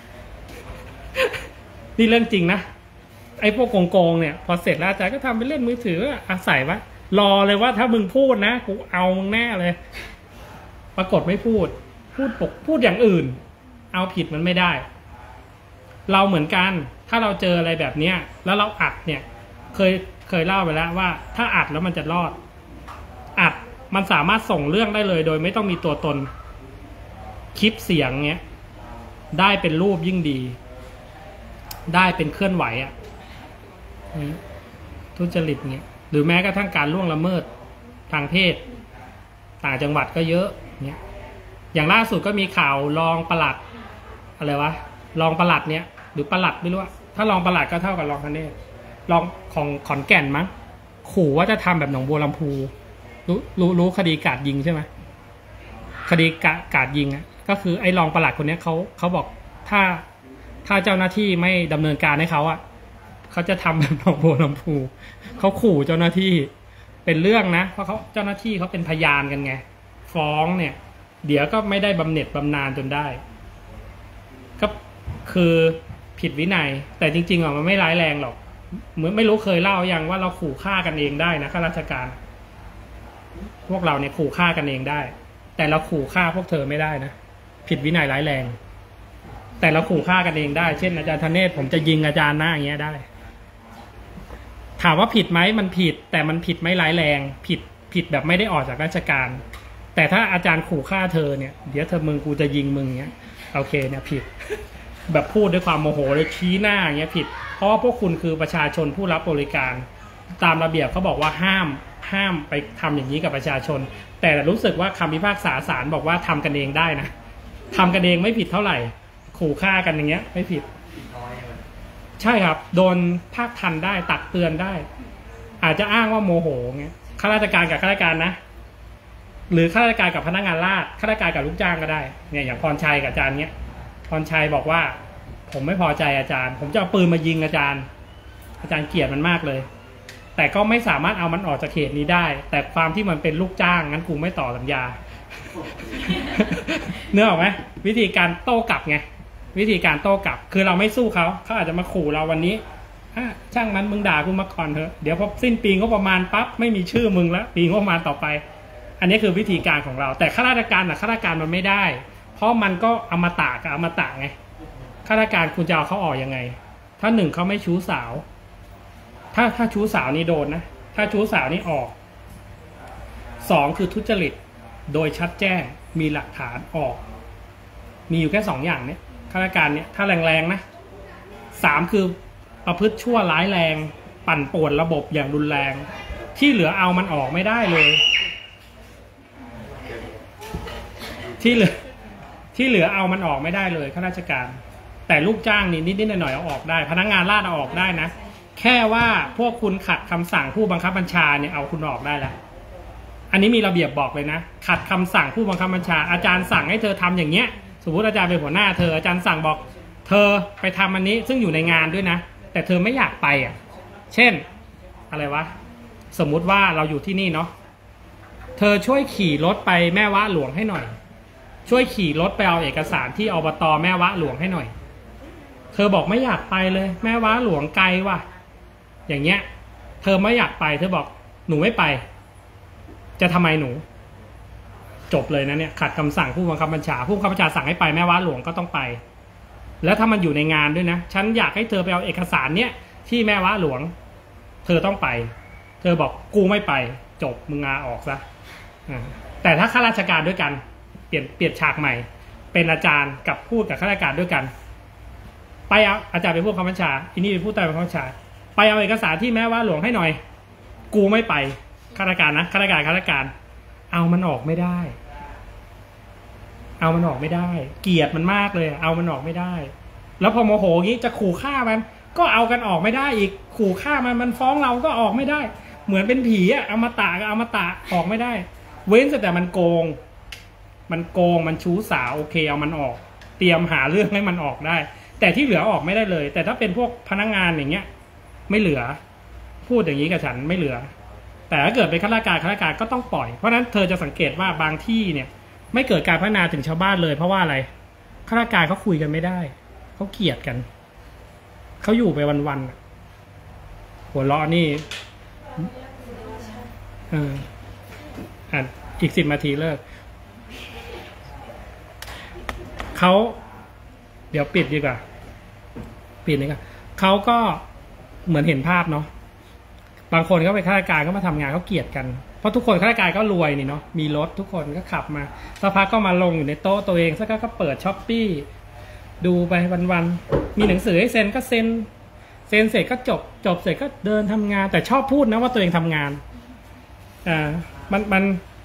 นี่เรื่องจริงนะไอ้พวกโกงเนี่ยพอเสร็จแล้วอาจารย์ก็ทำเป็นเล่นมือถือใส่ไว้รอเลยว่าถ้ามึงพูดนะกูเอามึงแน่เลยปรากฏไม่พูดอย่างอื่นเอาผิดมันไม่ได้เราเหมือนกันถ้าเราเจออะไรแบบเนี้ยแล้วเราอัดเนี่ยเคยเล่าไปแล้วว่าถ้าอัดแล้วมันจะรอดอัดมันสามารถส่งเรื่องได้เลยโดยไม่ต้องมีตัวตนคลิปเสียงเนี้ยได้เป็นรูปยิ่งดีได้เป็นเคลื่อนไหวอ่ะทุจริตเงี้ยหรือแม้กระทั่งการล่วงละเมิดทางเพศต่างจังหวัดก็เยอะเนี้ยอย่างล่าสุดก็มีข่าวรองปลัดอะไรวะรองปลัดเนี้ยหรือปลัดไม่รู้ว่าถ้ารองปลัดก็เท่ากับรองคณะรองของขอนแก่นมั้งขู่ว่าจะทำแบบหนองบัวลำพูรู้คดีกาดยิงใช่ไหมคดีกาดยิงอ่ะก็คือไอ้รองปลัดคนนี้เขาบอกถ้าเจ้าหน้าที่ไม่ดำเนินการให้เขาอ่ะเขาจะทำแบบหนองบัวลำพูเขาขู่เจ้าหน้าที่เป็นเรื่องนะเพราะเจ้าหน้าที่เขาเป็นพยานกันไงฟ้องเนี่ยเดี๋ยวก็ไม่ได้บำเหน็จบำนาญจนได้ก็คือผิดวินัยแต่จริงๆมันไม่ร้ายแรงหรอกเหมือนไม่รู้เคยเล่ายังว่าเราขู่ฆ่ากันเองได้นะข้าราชการพวกเราเนี่ยขู่ฆ่ากันเองได้แต่เราขู่ฆ่าพวกเธอไม่ได้นะผิดวินัยร้ายแรงแต่เราขู่ฆ่ากันเองได้เช่นอาจารย์ธเนศผมจะยิงอาจารย์หน้าอย่างเงี้ยได้ทถามว่าผิดไหมมันผิดแต่มันผิดไม่ร้ายแรงผิดแบบไม่ได้ออกจากราชการแต่ถ้าอาจารย์ขู่ฆ่าเธอเนี่ยเดี๋ยวมึงกูจะยิงมึงเงี้ยโอเคเนี่ยผิดแบบพูดด้วยความโมโหเลยชี้หน้าอย่างเงี้ยผิดเพราะว่าพวกคุณคือประชาชนผู้รับบริการตามระเบียบเขาบอกว่าห้ามไปทำอย่างนี้กับประชาชนแต่รู้สึกว่าคำพิพากษาศาลบอกว่าทำกันเองได้นะทำกันเองไม่ผิดเท่าไหร่ขู่ฆ่ากันอย่างเงี้ยไม่ผิดใช่ครับโดนภาคทันได้ตักเตือนได้อาจจะอ้างว่าโมโหเงี้ยข้าราชการกับข้าราชการนะหรือข้าราชการกับพนักงานราษฎรข้าราชการกับลูกจ้างก็ได้เนี่ยอย่างพรชัยกับอาจารย์เนี้ยพรชัยบอกว่าผมไม่พอใจอาจารย์ผมจะเอาปืนมายิงอาจารย์เกลียดมันมากเลยแต่ก็ไม่สามารถเอามันออกจากเขตนี้ได้แต่ความที่มันเป็นลูกจ้างงั้นกูไม่ต่อสัญญา เนื้อออกไหมวิธีการโต้กลับไงวิธีการโต้กลับคือเราไม่สู้เขาอาจจะมาขู่เราวันนี้ช่างมันมึงด่ากูมาก่อนเถอะเดี๋ยวพอสิ้นปีก็ประมาณปั๊บไม่มีชื่อมึงแล้วปีก็ประมาณต่อไปอันนี้คือวิธีการของเราแต่ข้าราชการข้าราชการมันไม่ได้เพราะมันก็อมตะกับอมตะไงข้าราชการคุณจะเอาเขาออกยังไงถ้าหนึ่งเขาไม่ชู้สาวถ้าชู้สาวนี่โดนนะถ้าชู้สาวนี่ออกสองคือทุจริตโดยชัดแจ้งมีหลักฐานออกมีอยู่แค่2อย่างเนี่ยข้าราชการเนี่ยถ้าแรงๆนะ3คือประพฤติชั่วร้ายแรงปั่นป่วนระบบอย่างรุนแรงที่เหลือเอามันออกไม่ได้เลยที่เหลือเอามันออกไม่ได้เลยข้าราชการแต่ลูกจ้างนี่นิดๆหน่อยๆเอาออกได้พนักงานราษฎรเอาออกได้นะแค่ว่าพวกคุณขัดคำสั่งผู้บังคับบัญชาเนี่ยเอาคุณออกได้แล้วอันนี้มีระเบียบบอกเลยนะขัดคำสั่งผู้บังคับบัญชาอาจารย์สั่งให้เธอทำอย่างเงี้ยสมมติอาจารย์เป็นหัวหน้าเธออาจารย์สั่งบอกเธอไปทำอันนี้ซึ่งอยู่ในงานด้วยนะแต่เธอไม่อยากไปอ่ะเช่นอะไรวะสมมุติว่าเราอยู่ที่นี่เนาะเธอช่วยขี่รถไปแม่วะหลวงให้หน่อยช่วยขี่รถไปเอาเอกสารที่อบต.แม่วะหลวงให้หน่อยเธอบอกไม่อยากไปเลยแม่วะหลวงไกลว่ะอย่างเงี้ยเธอไม่อยากไปเธอบอกหนูไม่ไปจะทำไมหนูจบเลยนะเนี่ยขัดคำสั่งผู้บังคับบัญชาผู้บังคับบัญชาสั่งให้ไปแม่วะหลวงก็ต้องไปแล้วถ้ามันอยู่ในงานด้วยนะฉันอยากให้เธอไปเอาเอกสารเนี้ยที่แม่วะหลวงเธอต้องไปเธอบอกกูไม่ไปจบมึงลาออกซะแต่ถ้าข้าราชการด้วยกันเปลี่ยนฉากใหม่เป็นอาจารย์กับพูดกับข้าราชการด้วยกันไปเอาอาจารย์เป็นผู้บังคับบัญชาทีนี้เป็นผู้ใต้บังคับบัญชาไปเอาเอกสารที่แม่วะหลวงให้หน่อยกูไม่ไปข้าราชการนะข้าราชการเอามันออกไม่ได้เอามันออกไม่ได้เกลียดมันมากเลยเอามันออกไม่ได้แล้วพอโมโหงี้จะขู่ฆ่ามันก็เอากันออกไม่ได้อีกขู่ฆ่ามันฟ้องเราก็ออกไม่ได้เหมือนเป็นผีอะอมตะกับอมตะออกไม่ได้เว้นแต่มันโกงมันชู้สาวโอเคเอามันออกเตรียมหาเรื่องให้มันออกได้แต่ที่เหลือออกไม่ได้เลยแต่ถ้าเป็นพวกพนักงานอย่างเงี้ยไม่เหลือพูดอย่างนี้กับฉันไม่เหลือแต่ถ้าเกิดเป็นข้าราชการก็ต้องปล่อยเพราะนั้นเธอจะสังเกตว่าบางที่เนี่ยไม่เกิดการพัฒนาถึงชาวบ้านเลยเพราะว่าอะไรข้าราชการเขาคุยกันไม่ได้เขาเกลียดกันเขาอยู่ไปวันๆหัวเราะนี่อีก10 นาทีเลิกเขาเดี๋ยวปิดดีกว่าปิดนี่ก็เขาก็เหมือนเห็นภาพเนาะบางคนก็ไปข้าราชการก็มาทำงานเขาเกลียดกันเพราะทุกคนข้าราชการก็รวยนี่เนาะมีรถทุกคนก็ขับมาสักพักก็มาลงอยู่ในโต๊ะตัวเองสักพักก็เปิดช้อปปี้ดูไปวันๆมีหนังสือให้เซ็นก็เซ็นเสร็จก็จบเสร็จก็เดินทำงานแต่ชอบพูดนะว่าตัวเองทำงานมัน